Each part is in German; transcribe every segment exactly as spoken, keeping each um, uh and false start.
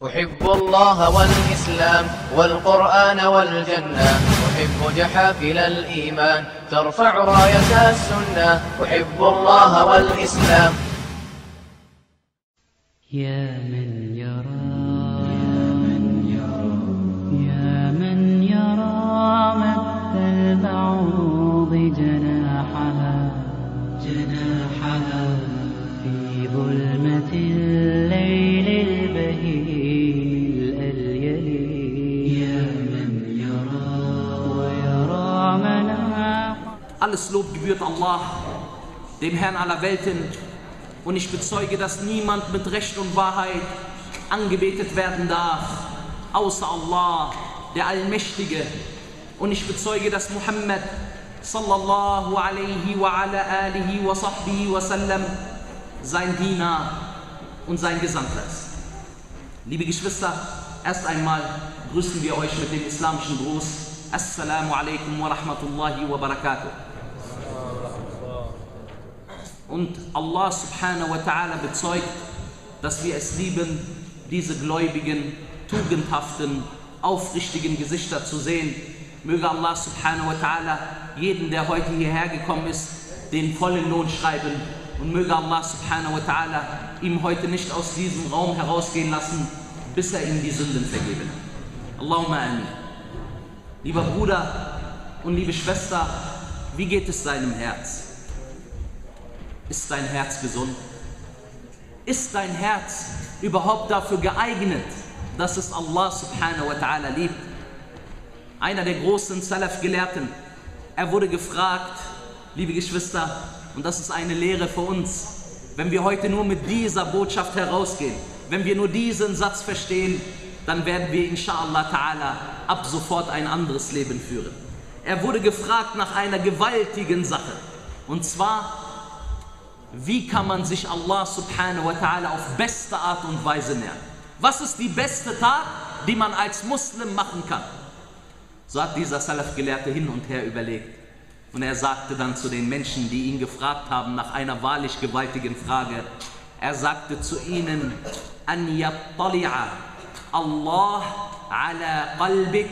أحب الله والإسلام والقرآن والجنة، أحب جحافل الإيمان ترفع راية السنة. أحب الله والإسلام. يا من يرى يا من يرى يا من يرى مد البعوض جناحها جناحها في ظلمة الليل البهيم الأليل. يا من يرى ويرى مناح. Alles Lob gebührt Allah, dem Herrn aller Welten. Und ich bezeuge, dass niemand mit Recht und Wahrheit angebetet werden darf, außer Allah, der Allmächtige. Und ich bezeuge, dass Muhammad sallallahu alaihi wa ala alihi wa sahbihi wa sallam sein Diener und sein Gesandter ist. Liebe Geschwister, erst einmal grüßen wir euch mit dem islamischen Gruß. Assalamu alaikum wa rahmatullahi wa barakatuh. Und Allah subhanahu wa ta'ala bezeugt, dass wir es lieben, diese gläubigen, tugendhaften, aufrichtigen Gesichter zu sehen. Möge Allah subhanahu wa ta'ala jeden, der heute hierher gekommen ist, den vollen Lohn schreiben. Und möge Allah subhanahu wa ta'ala ihm heute nicht aus diesem Raum herausgehen lassen, bis er ihm die Sünden vergeben hat. Allahumma amin. Lieber Bruder und liebe Schwester, wie geht es deinem Herz? Ist dein Herz gesund? Ist dein Herz überhaupt dafür geeignet, dass es Allah subhanahu wa ta'ala liebt? Einer der großen Salaf-Gelehrten, er wurde gefragt, liebe Geschwister, und das ist eine Lehre für uns, wenn wir heute nur mit dieser Botschaft herausgehen, wenn wir nur diesen Satz verstehen, dann werden wir inshallah ta'ala ab sofort ein anderes Leben führen. Er wurde gefragt nach einer gewaltigen Sache, und zwar, wie kann man sich Allah subhanahu wa ta'ala auf beste Art und Weise nähern? Was ist die beste Tat, die man als Muslim machen kann? So hat dieser Salaf-Gelehrte hin und her überlegt. Und er sagte dann zu den Menschen, die ihn gefragt haben nach einer wahrlich gewaltigen Frage, er sagte zu ihnen, an yattali'a Allah ala qalbik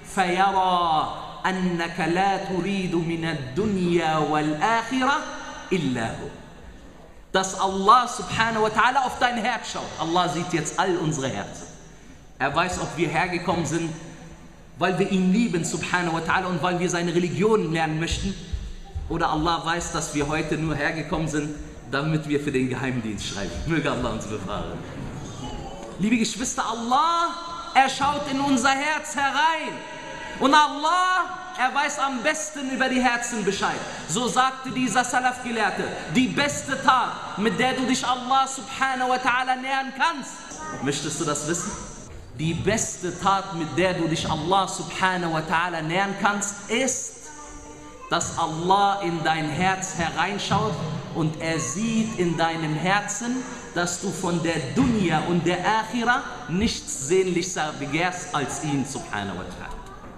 fayara annaka la turidu min ad-dunya wal akhirah illa hu. Dass Allah subhanahu wa ta'ala auf dein Herz schaut. Allah sieht jetzt all unsere Herzen. Er weiß, ob wir hergekommen sind, weil wir ihn lieben, subhanahu wa ta'ala, und weil wir seine Religion lernen möchten. Oder Allah weiß, dass wir heute nur hergekommen sind, damit wir für den Geheimdienst schreiben. Möge Allah uns bewahren. Liebe Geschwister, Allah, er schaut in unser Herz herein. Und Allah, er weiß am besten über die Herzen Bescheid. So sagte dieser Salaf-Gelehrte, die beste Tat, mit der du dich Allah subhanahu wa ta'ala nähern kannst. Möchtest du das wissen? Die beste Tat, mit der du dich Allah subhanahu wa ta'ala nähern kannst, ist, dass Allah in dein Herz hereinschaut und er sieht in deinem Herzen, dass du von der Dunya und der Akhira nichts sehnlicher begehrst als ihn subhanahu wa ta'ala.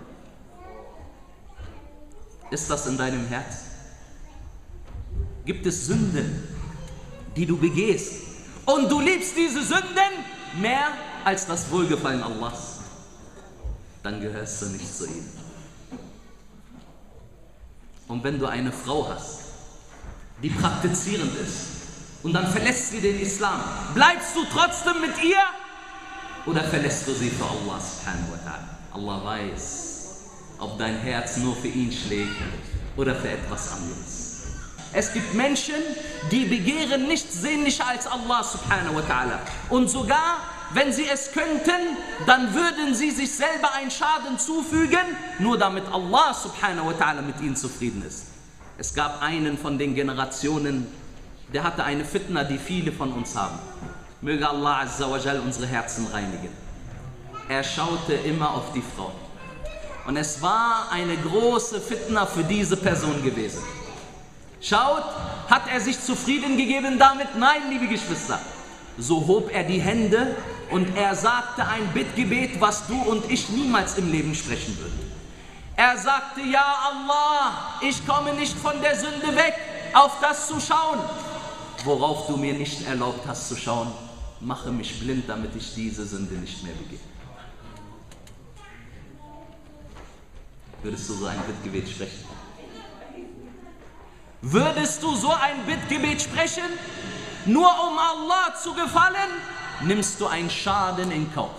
Ist das in deinem Herz? Gibt es Sünden, die du begehst und du liebst diese Sünden mehr als das Wohlgefallen Allahs? Dann gehörst du nicht zu ihm. Und wenn du eine Frau hast, die praktizierend ist und dann verlässt sie den Islam, bleibst du trotzdem mit ihr oder verlässt du sie für Allah subhanahu wa ta'ala? Allah weiß, ob dein Herz nur für ihn schlägt oder für etwas anderes. Es gibt Menschen, die begehren nichts sehnlicher als Allah subhanahu wa ta'ala. Und sogar, wenn sie es könnten, dann würden sie sich selber einen Schaden zufügen, nur damit Allah subhanahu wa ta'ala mit ihnen zufrieden ist. Es gab einen von den Generationen, der hatte eine Fitna, die viele von uns haben. Möge Allah azza wa jal unsere Herzen reinigen. Er schaute immer auf die Frau. Und es war eine große Fitna für diese Person gewesen. Schaut, hat er sich zufrieden gegeben damit? Nein, liebe Geschwister. So hob er die Hände und er sagte ein Bittgebet, was du und ich niemals im Leben sprechen würden. Er sagte, ja Allah, ich komme nicht von der Sünde weg, auf das zu schauen, worauf du mir nicht erlaubt hast zu schauen. mache mich blind, damit ich diese Sünde nicht mehr begehe. Würdest du so ein Bittgebet sprechen? Würdest du so ein Bittgebet sprechen? Nur um Allah zu gefallen, nimmst du einen Schaden in Kauf.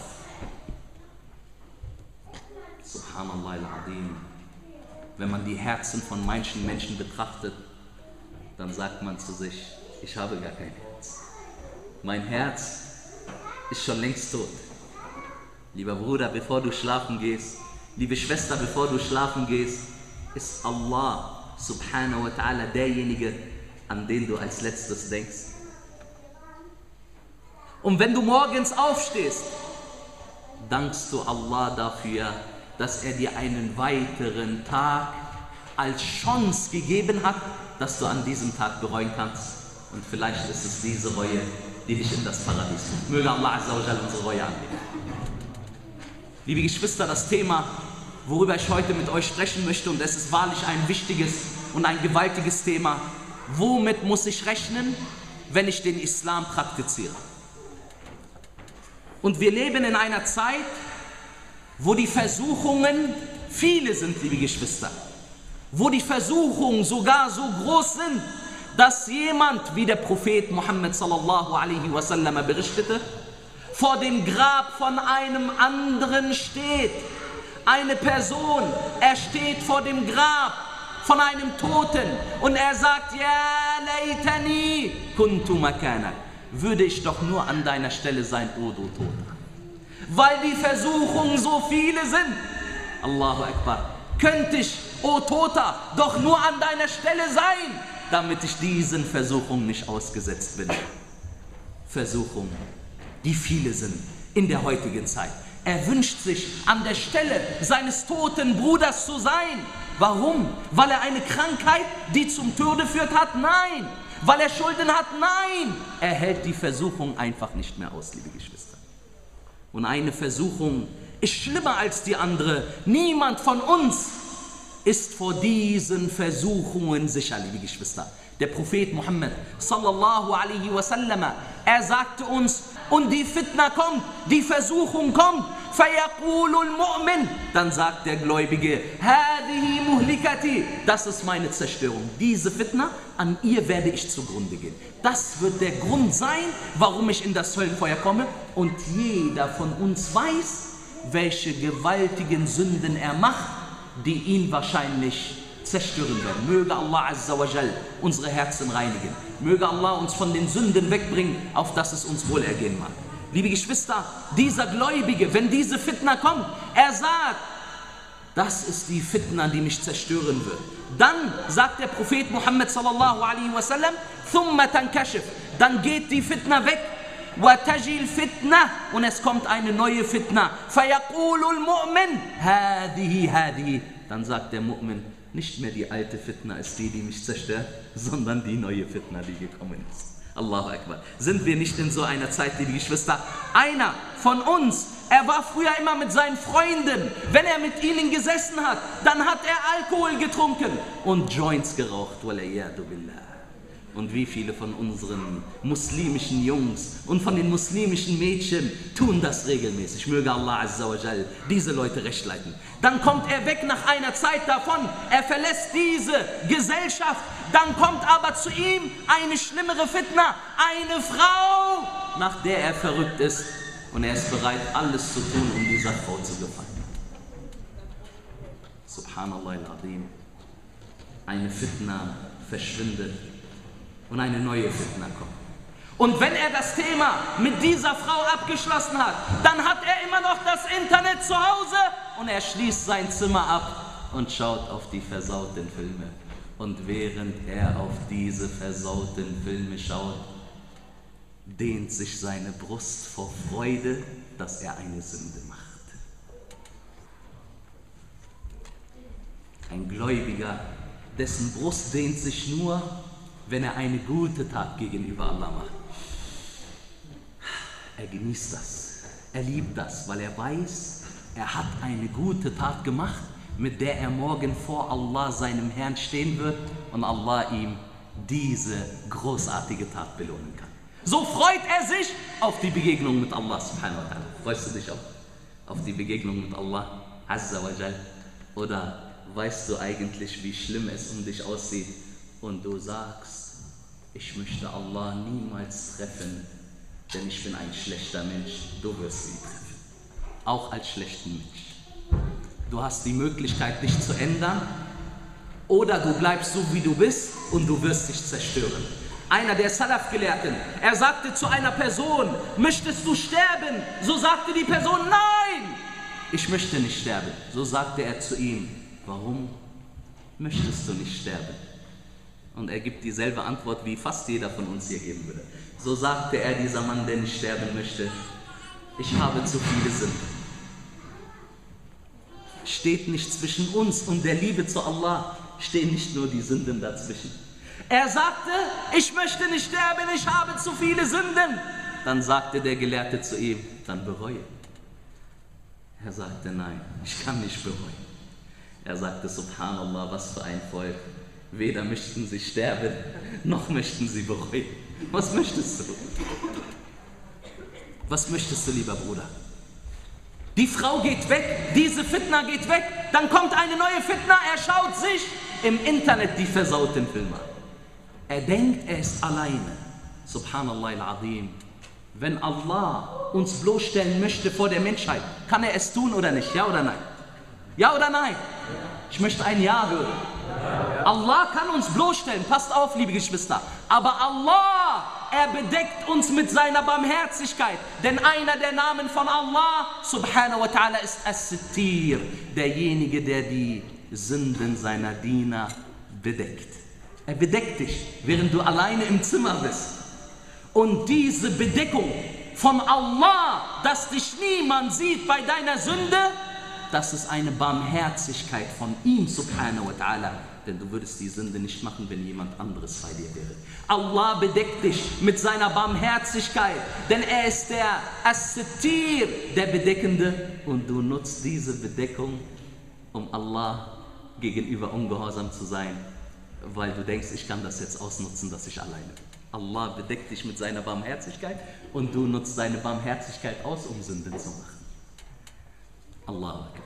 Subhanallah al-Azim. Wenn man die Herzen von manchen Menschen betrachtet, dann sagt man zu sich, ich habe gar kein Herz. Mein Herz ist schon längst tot. Lieber Bruder, bevor du schlafen gehst, liebe Schwester, bevor du schlafen gehst, ist Allah subhanahu wa ta'ala derjenige, an den du als letztes denkst. Und wenn du morgens aufstehst, dankst du Allah dafür, dass er dir einen weiteren Tag als Chance gegeben hat, dass du an diesem Tag bereuen kannst. Und vielleicht ist es diese Reue, die dich in das Paradies führt. Möge Allah azza wa jalla unsere Reue annehmen. Liebe Geschwister, das Thema, worüber ich heute mit euch sprechen möchte, und es ist wahrlich ein wichtiges und ein gewaltiges Thema: Womit muss ich rechnen, wenn ich den Islam praktiziere? Und wir leben in einer Zeit, wo die Versuchungen viele sind, liebe Geschwister. Wo die Versuchungen sogar so groß sind, dass jemand, wie der Prophet Muhammad sallallahu alaihi wasallam berichtete, vor dem Grab von einem anderen steht. Eine Person, er steht vor dem Grab von einem Toten und er sagt, ja laytani kuntu makana. Würde ich doch nur an deiner Stelle sein, o du Toter. Weil die Versuchungen so viele sind. Allahu Akbar. Könnte ich, o Toter, doch nur an deiner Stelle sein, damit ich diesen Versuchungen nicht ausgesetzt bin. Versuchungen, die viele sind in der heutigen Zeit. Er wünscht sich, an der Stelle seines toten Bruders zu sein. Warum? Weil er eine Krankheit, die zum Tode führt, hat? Nein. Weil er Schulden hat? Nein. Er hält die Versuchung einfach nicht mehr aus, liebe Geschwister. Und eine Versuchung ist schlimmer als die andere. Niemand von uns ist vor diesen Versuchungen sicher, liebe Geschwister. Der Prophet Muhammad sallallahu alaihi wasallam, er sagte uns, und die Fitna kommt, die Versuchung kommt, fayaqulul mu'min, dann sagt der Gläubige, hadihi muhlikati, das ist meine Zerstörung. Diese Fitna, an ihr werde ich zugrunde gehen. Das wird der Grund sein, warum ich in das Höllenfeuer komme. Und jeder von uns weiß, welche gewaltigen Sünden er macht, die ihn wahrscheinlich zerstören werden. Möge Allah azza wa jal unsere Herzen reinigen. Möge Allah uns von den Sünden wegbringen, auf dass es uns wohl ergehen mag. Liebe Geschwister, dieser Gläubige, wenn diese Fitna kommt, er sagt, das ist die Fitna, die mich zerstören wird. Dann sagt der Prophet Muhammad sallallahu alaihi wasallam, thumma tankashif, dann geht die Fitna weg. وَتَجِي الْفِتْنَةِ, und es kommt eine neue Fitna. فَيَقُولُ الْمُؤْمِنُ هَذِهِ هَذِهِ, dann sagt der Mu'min, nicht mehr die alte Fitna ist die, die mich zerstört, sondern die neue Fitna, die gekommen ist. Allahu Akbar. Sind wir nicht in so einer Zeit, liebe Geschwister? Einer von uns, er war früher immer mit seinen Freunden, wenn er mit ihnen gesessen hat, dann hat er Alkohol getrunken und Joints geraucht. وَلَيَّادُ بِاللَّهِ. Und wie viele von unseren muslimischen Jungs und von den muslimischen Mädchen tun das regelmäßig. Möge Allah azza wa jal diese Leute recht leiten. Dann kommt er weg nach einer Zeit davon, er verlässt diese Gesellschaft, dann kommt aber zu ihm eine schlimmere Fitna, eine Frau, nach der er verrückt ist, und er ist bereit, alles zu tun, um dieser Frau zu gefallen. Subhanallah al-Azim. Eine Fitna verschwindet und eine neue Fitna kommt. Und wenn er das Thema mit dieser Frau abgeschlossen hat, dann hat er immer noch das Internet zu Hause und er schließt sein Zimmer ab und schaut auf die versauten Filme. Und während er auf diese versauten Filme schaut, dehnt sich seine Brust vor Freude, dass er eine Sünde macht. Ein Gläubiger, dessen Brust dehnt sich nur, wenn er eine gute Tat gegenüber Allah macht. Er genießt das, er liebt das, weil er weiß, er hat eine gute Tat gemacht, mit der er morgen vor Allah, seinem Herrn, stehen wird und Allah ihm diese großartige Tat belohnen kann. So freut er sich auf die Begegnung mit Allah subhanahu wa ta'ala. Freust du dich auch auf die Begegnung mit Allah azza wa jal? Oder weißt du eigentlich, wie schlimm es um dich aussieht und du sagst, ich möchte Allah niemals treffen, denn ich bin ein schlechter Mensch, du wirst ihn treffen. Auch als schlechten Mensch. Du hast die Möglichkeit, dich zu ändern, oder du bleibst so, wie du bist und du wirst dich zerstören. Einer der Salaf-Gelehrten, er sagte zu einer Person, möchtest du sterben? So sagte die Person, nein, ich möchte nicht sterben. So sagte er zu ihm, warum möchtest du nicht sterben? Und er gibt dieselbe Antwort, wie fast jeder von uns hier geben würde. So sagte er, dieser Mann, der nicht sterben möchte, ich habe zu viele Sünden. Steht nicht zwischen uns und der Liebe zu Allah, stehen nicht nur die Sünden dazwischen. Er sagte, ich möchte nicht sterben, ich habe zu viele Sünden. Dann sagte der Gelehrte zu ihm, dann bereue. Er sagte, nein, ich kann nicht bereuen. Er sagte, Subhanallah, was für ein Volk. Weder möchten sie sterben, noch möchten sie bereuen. Was möchtest du? Was möchtest du, lieber Bruder? Die Frau geht weg, diese Fitna geht weg, dann kommt eine neue Fitna, er schaut sich im Internet die versauten Filme an. Er denkt, er ist alleine. Subhanallah al-Azim. Wenn Allah uns bloßstellen möchte vor der Menschheit, kann er es tun oder nicht? Ja oder nein? Ja oder nein? Ich möchte ein Ja hören. Allah kann uns bloßstellen, passt auf, liebe Geschwister. Aber Allah, er bedeckt uns mit seiner Barmherzigkeit. Denn einer der Namen von Allah, subhanahu wa ta'ala, ist As-Sittir, derjenige, der die Sünden seiner Diener bedeckt. Er bedeckt dich, während du alleine im Zimmer bist. Und diese Bedeckung von Allah, dass dich niemand sieht bei deiner Sünde, das ist eine Barmherzigkeit von ihm, subhanahu wa ta'ala. Denn du würdest die Sünde nicht machen, wenn jemand anderes bei dir wäre. Allah bedeckt dich mit seiner Barmherzigkeit, denn er ist der As-Sittir, der Bedeckende. Und du nutzt diese Bedeckung, um Allah gegenüber ungehorsam zu sein, weil du denkst, ich kann das jetzt ausnutzen, dass ich alleine bin. Allah bedeckt dich mit seiner Barmherzigkeit und du nutzt seine Barmherzigkeit aus, um Sünden zu machen. Allahu Akbar.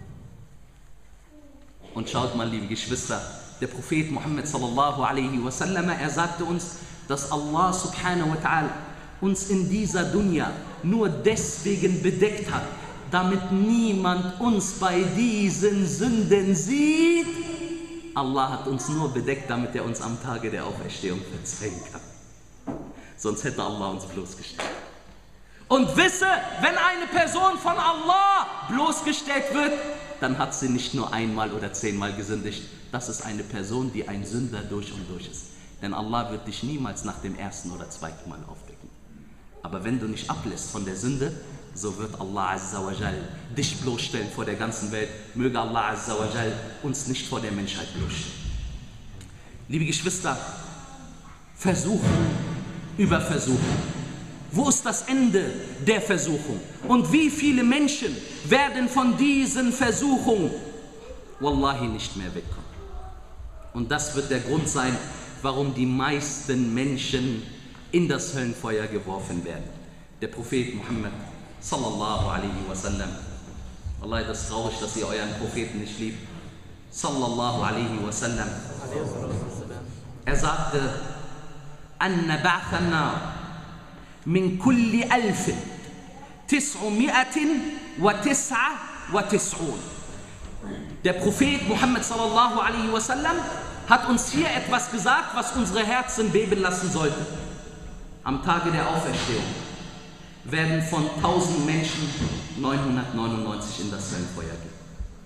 Und schaut mal, liebe Geschwister, der Prophet Muhammad sallallahu alaihi wasallam, er sagte uns, dass Allah subhanahu wa ta'ala uns in dieser Dunya nur deswegen bedeckt hat, damit niemand uns bei diesen Sünden sieht. Allah hat uns nur bedeckt, damit er uns am Tage der Auferstehung verzeihen kann. Sonst hätte Allah uns bloßgestellt. Und wisse, wenn eine Person von Allah bloßgestellt wird, dann hat sie nicht nur einmal oder zehnmal gesündigt. Das ist eine Person, die ein Sünder durch und durch ist. Denn Allah wird dich niemals nach dem ersten oder zweiten Mal aufdecken. Aber wenn du nicht ablässt von der Sünde, so wird Allah azza wa jal dich bloßstellen vor der ganzen Welt. Möge Allah azza wa jal uns nicht vor der Menschheit bloßstellen. Liebe Geschwister, Versuchung über Versuchung. Wo ist das Ende der Versuchung? Und wie viele Menschen werden von diesen Versuchungen wallahi nicht mehr wegkommen? Und das wird der Grund sein, warum die meisten Menschen in das Höllenfeuer geworfen werden. Der Prophet Muhammad sallallahu alaihi wasallam, wallahi, das ist traurig, dass ihr euren Propheten nicht liebt, sallallahu alaihi wasallam, er sagte, anna ba'thanna min kulli alfin tis'umi'atin wa tis'a wa tis'un. Der Prophet Muhammad sallallahu alaihi wasallam hat uns hier etwas gesagt, was unsere Herzen beben lassen sollte. Am Tage der Auferstehung werden von tausend Menschen neunhundertneunundneunzig in das Höllenfeuer gehen.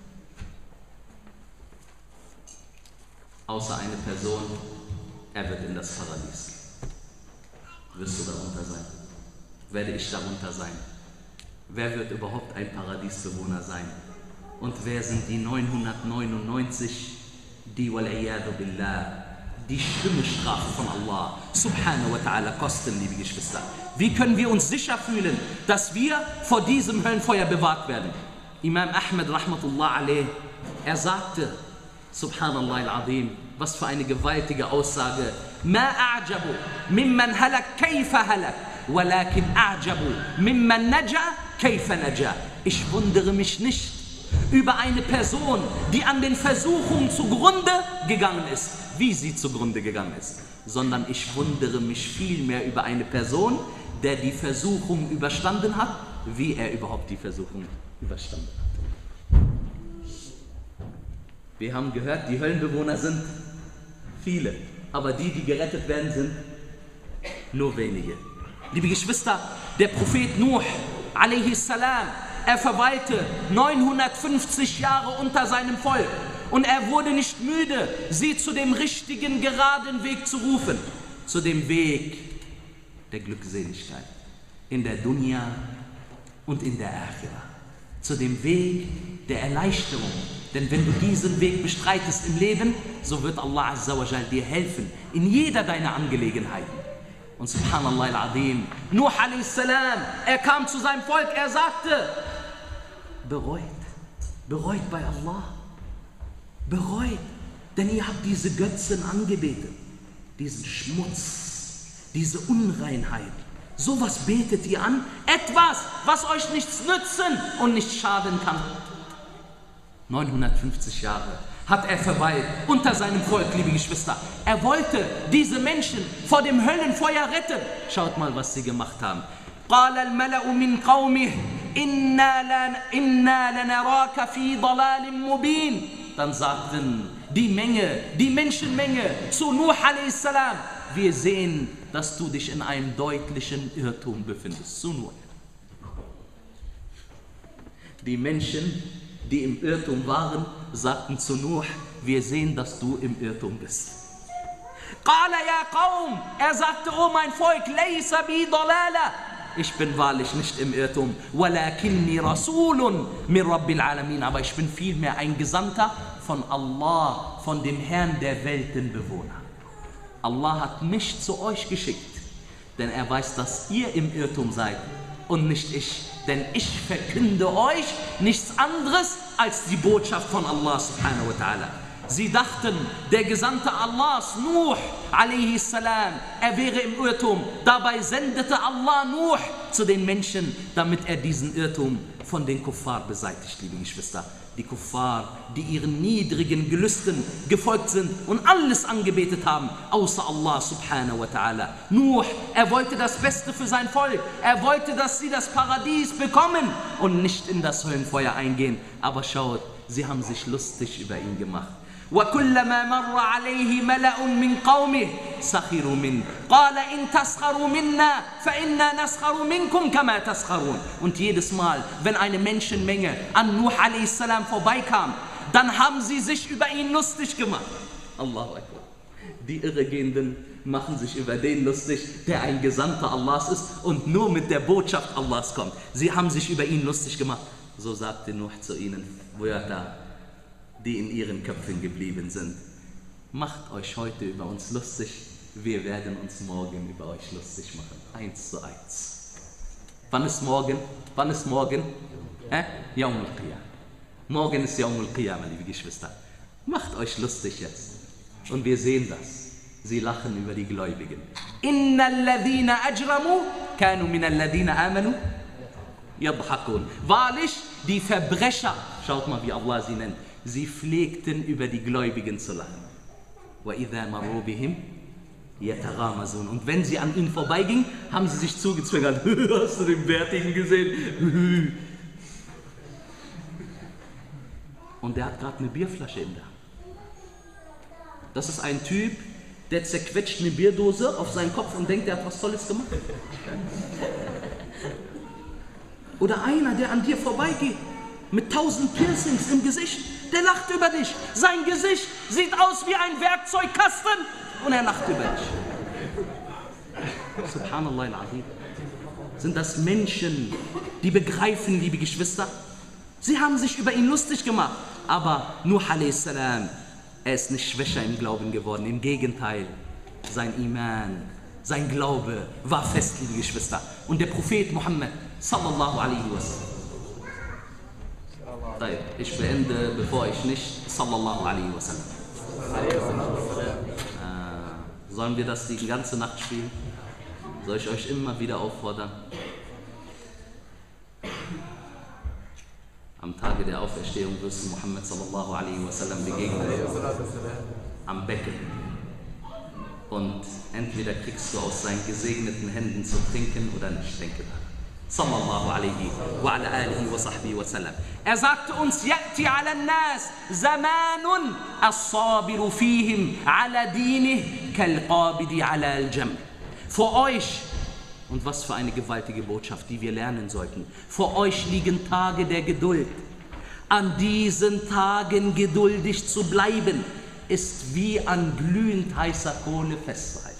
Außer eine Person, er wird in das Paradies gehen. Wirst du darunter sein? Werde ich darunter sein? Wer wird überhaupt ein Paradiesbewohner sein? Und wer sind die neunhundertneunundneunzig, die wal'iyadu billah, die schlimme Strafe von Allah subhanahu wa ta'ala kosten, liebe Geschwister? Wie können wir uns sicher fühlen, dass wir vor diesem Höllenfeuer bewahrt werden? Imam Ahmed rahmatullah alayh, er sagte, subhanallah al-azim, was für eine gewaltige Aussage, ما أعجب ممن هلك كيف هلك ولكن أعجب ممن نجا كيف نجا. Ich wundere mich nicht über eine Person, die an den Versuchungen zugrunde gegangen ist, wie sie zugrunde gegangen ist, sondern ich wundere mich vielmehr über eine Person, der die Versuchung überstanden hat, wie er überhaupt die Versuchung überstanden hat. Wir haben gehört, die Höllenbewohner sind viele, aber die, die gerettet werden, sind nur wenige. Liebe Geschwister, der Prophet Nuh, alaihi salam, er verweilte neunhundertfünfzig Jahre unter seinem Volk und er wurde nicht müde, sie zu dem richtigen, geraden Weg zu rufen, zu dem Weg der Glückseligkeit in der Dunya und in der Akhirah, zu dem Weg der Erleichterung. Denn wenn du diesen Weg bestreitest im Leben, so wird Allah Azza wa Jal dir helfen in jeder deiner Angelegenheiten. Und subhanallah al-Azim, Nuh alaihi salam, er kam zu seinem Volk, er sagte, bereut, bereut bei Allah, bereut, denn ihr habt diese Götzen angebetet, diesen Schmutz, diese Unreinheit. Sowas betet ihr an, etwas, was euch nichts nützen und nicht schaden kann. neunhundertfünfzig Jahre hat er verweilt unter seinem Volk, liebe Geschwister. Er wollte diese Menschen vor dem Höllenfeuer retten. Schaut mal, was sie gemacht haben. قال الملأ من قومه إنا لنراك في ضلال مبين. Dann sagten die Menge, die Menschenmenge zu Nuh alaihi salam, wir sehen, dass du dich in einem deutlichen Irrtum befindest. Zu Nuh. Die Menschen, die im Irrtum waren, sagten zu Nuh, wir sehen, dass du im Irrtum bist. قال يا قوم, er sagte, oh mein Volk, ليس بي ضلالة. Ich bin wahrlich nicht im Irrtum, ولكني رسول من رب العالمين, aber ich bin vielmehr ein Gesandter von Allah, von dem Herrn der Weltenbewohner. Allah hat mich zu euch geschickt, denn er weiß, dass ihr im Irrtum seid und nicht ich. Denn ich verkünde euch nichts anderes als die Botschaft von Allah subhanahu wa ta'ala. Sie dachten, der Gesandte Allahs, Nuh alaihi salam, er wäre im Irrtum. Dabei sendete Allah Nuh zu den Menschen, damit er diesen Irrtum von den Kuffar beseitigt, liebe Geschwister. Die Kuffar, die ihren niedrigen Gelüsten gefolgt sind und alles angebetet haben, außer Allah subhanahu wa ta'ala. Nuh, er wollte das Beste für sein Volk. Er wollte, dass sie das Paradies bekommen und nicht in das Höllenfeuer eingehen. Aber schaut, sie haben sich lustig über ihn gemacht. وكلما مر عليه ملأ من قومه سخروا منه قال إن تسخروا منا فإنا نسخر منكم كما تسخرون. Und jedes Mal, wenn eine Menschenmenge an Nuh alaihi salam vorbeikam, dann haben sie sich über ihn lustig gemacht. Allahu Akbar. Die Irregehenden machen sich über den lustig, der ein Gesandter Allahs ist und nur mit der Botschaft Allahs kommt. Sie haben sich über ihn lustig gemacht. So sagte Nuh zu ihnen Wörter, die in ihren Köpfen geblieben sind. Macht euch heute über uns lustig, wir werden uns morgen über euch lustig machen. Eins zu eins. Wann ist morgen? Wann ist morgen? Äh? Yawm al-Qiyamah. Morgen ist Yawm al-Qiyamah, liebe Geschwister. Macht euch lustig jetzt. Und wir sehen das. Sie lachen über die Gläubigen. Inna alladhina ajramu kanu min alladhina amanu yadhakun. Wahrlich, die Verbrecher, schaut mal, wie Allah sie nennt, sie pflegten über die Gläubigen zu lachen. وَإِذَا مَرُّوا بِهِمْ يَتَغَامَزُونَ. Und wenn sie an ihnen vorbeigingen, haben sie sich zugezwingert. Hast du den Bärtigen gesehen? Und der hat gerade eine Bierflasche in der Hand. Das ist ein Typ, der zerquetscht eine Bierdose auf seinen Kopf und denkt, er hat was Tolles gemacht. Oder einer, der an dir vorbeigeht, mit tausend Piercings im Gesicht, der lacht über dich. Sein Gesicht sieht aus wie ein Werkzeugkasten und er lacht über dich. Subhanallah al-Azim. Sind das Menschen, die begreifen, liebe Geschwister? Sie haben sich über ihn lustig gemacht. Aber Nuh alaihi salam, er ist nicht schwächer im Glauben geworden. Im Gegenteil, sein Iman, sein Glaube war fest, liebe Geschwister. Und der Prophet Muhammad sallallahu alaihi wasallam. Ich beende, bevor ich nicht sallallahu alaihi wasallam. Sollen wir das die ganze Nacht spielen? Soll ich euch immer wieder auffordern? Am Tage der Auferstehung wirst du Muhammad sallallahu alaihi wasallam begegnen. Am Becken. Und entweder kriegst du aus seinen gesegneten Händen zu trinken oder nicht. Denke daran. Sallallahu alaihi wa ala alihi wa sahbihi wa sallam. Er sagte uns, Ya'ti ala nas zamanun as-sabiru fihim ala dinih kal-qabidi ala al-jam. Vor euch, und was für eine gewaltige Botschaft, die wir lernen sollten, vor euch liegen Tage der Geduld. An diesen Tagen geduldig zu bleiben, ist wie an glühend heißer Kohle festzuhalten.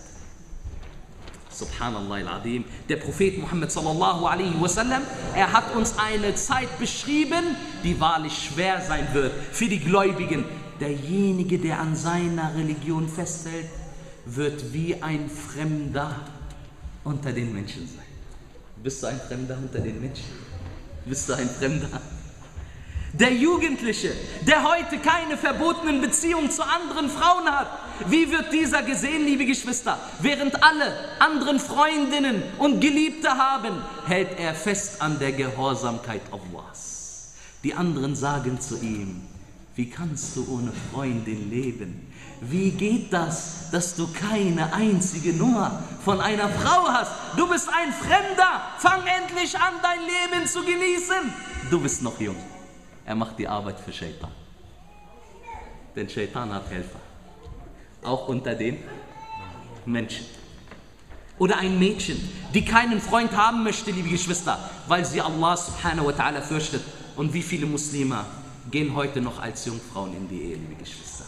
Subhanallah al-Azim. Der Prophet Muhammad sallallahu alaihi wasallam, er hat uns eine Zeit beschrieben, die wahrlich schwer sein wird für die Gläubigen. Derjenige, der an seiner Religion festhält, wird wie ein Fremder unter den Menschen sein. Bist du ein Fremder unter den Menschen? Bist du ein Fremder? Der Jugendliche, der heute keine verbotenen Beziehungen zu anderen Frauen hat, wie wird dieser gesehen, liebe Geschwister? Während alle anderen Freundinnen und Geliebte haben, hält er fest an der Gehorsamkeit Allahs. Die anderen sagen zu ihm, wie kannst du ohne Freundin leben? Wie geht das, dass du keine einzige Nummer von einer Frau hast? Du bist ein Fremder, fang endlich an, dein Leben zu genießen. Du bist noch jung. Er macht die Arbeit für Shaitan. Denn Shaitan hat Helfer. Auch unter den Menschen. Oder ein Mädchen, die keinen Freund haben möchte, liebe Geschwister, weil sie Allah subhanahu wa ta'ala fürchtet. Und wie viele Muslime gehen heute noch als Jungfrauen in die Ehe, liebe Geschwister?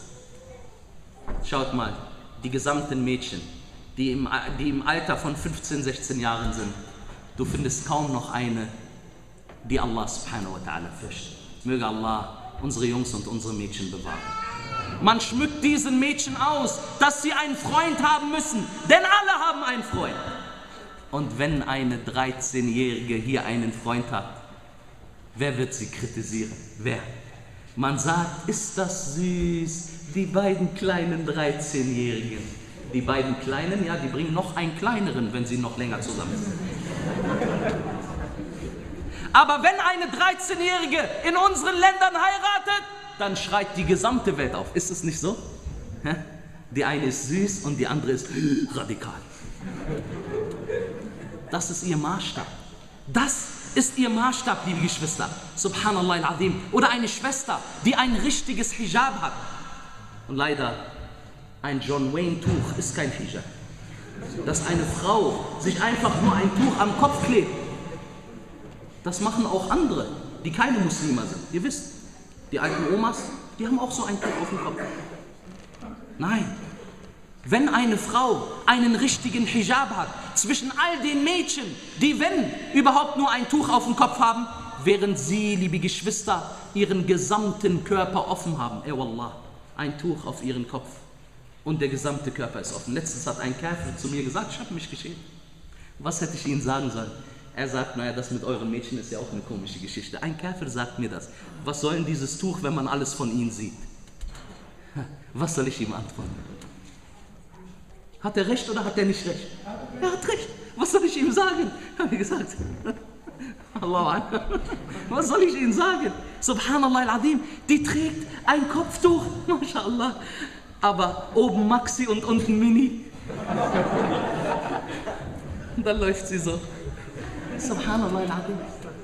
Schaut mal, die gesamten Mädchen, die im, die im Alter von fünfzehn, sechzehn Jahren sind, du findest kaum noch eine, die Allah subhanahu wa ta'ala fürchtet. Möge Allah unsere Jungs und unsere Mädchen bewahren. Man schmückt diesen Mädchen aus, dass sie einen Freund haben müssen, denn alle haben einen Freund. Und wenn eine dreizehnjährige hier einen Freund hat, wer wird sie kritisieren? Wer? Man sagt, ist das süß, die beiden kleinen dreizehnjährigen. Die beiden Kleinen, ja, die bringen noch einen kleineren, wenn sie noch länger zusammen sind. Aber wenn eine dreizehnjährige in unseren Ländern heiratet, dann schreit die gesamte Welt auf. Ist es nicht so? Die eine ist süß und die andere ist radikal. Das ist ihr Maßstab. Das ist ihr Maßstab, liebe Geschwister. Subhanallah al-Azim. Oder eine Schwester, die ein richtiges Hijab hat. Und leider, ein John Wayne Tuch ist kein Hijab. Dass eine Frau sich einfach nur ein Tuch am Kopf klebt. Das machen auch andere, die keine Muslime sind. Ihr wisst, die alten Omas, die haben auch so ein Tuch auf dem Kopf. Nein, wenn eine Frau einen richtigen Hijab hat, zwischen all den Mädchen, die wenn überhaupt nur ein Tuch auf dem Kopf haben, während sie, liebe Geschwister, ihren gesamten Körper offen haben. Ey Wallah, ein Tuch auf ihren Kopf und der gesamte Körper ist offen. Letztens hat ein Kafir zu mir gesagt, ich habe mich geschämt. Was hätte ich Ihnen sagen sollen? Er sagt, naja, das mit euren Mädchen ist ja auch eine komische Geschichte. Ein Kafir sagt mir das. Was soll denn dieses Tuch, wenn man alles von ihnen sieht? Was soll ich ihm antworten? Hat er recht oder hat er nicht recht? Er hat recht. Was soll ich ihm sagen? Habe ich gesagt. Allah, was soll ich Ihnen sagen? Subhanallah al-Azim, die trägt ein Kopftuch, MashaAllah, aber oben Maxi und unten Mini. Und dann läuft sie so. Subhanallah al-Azim.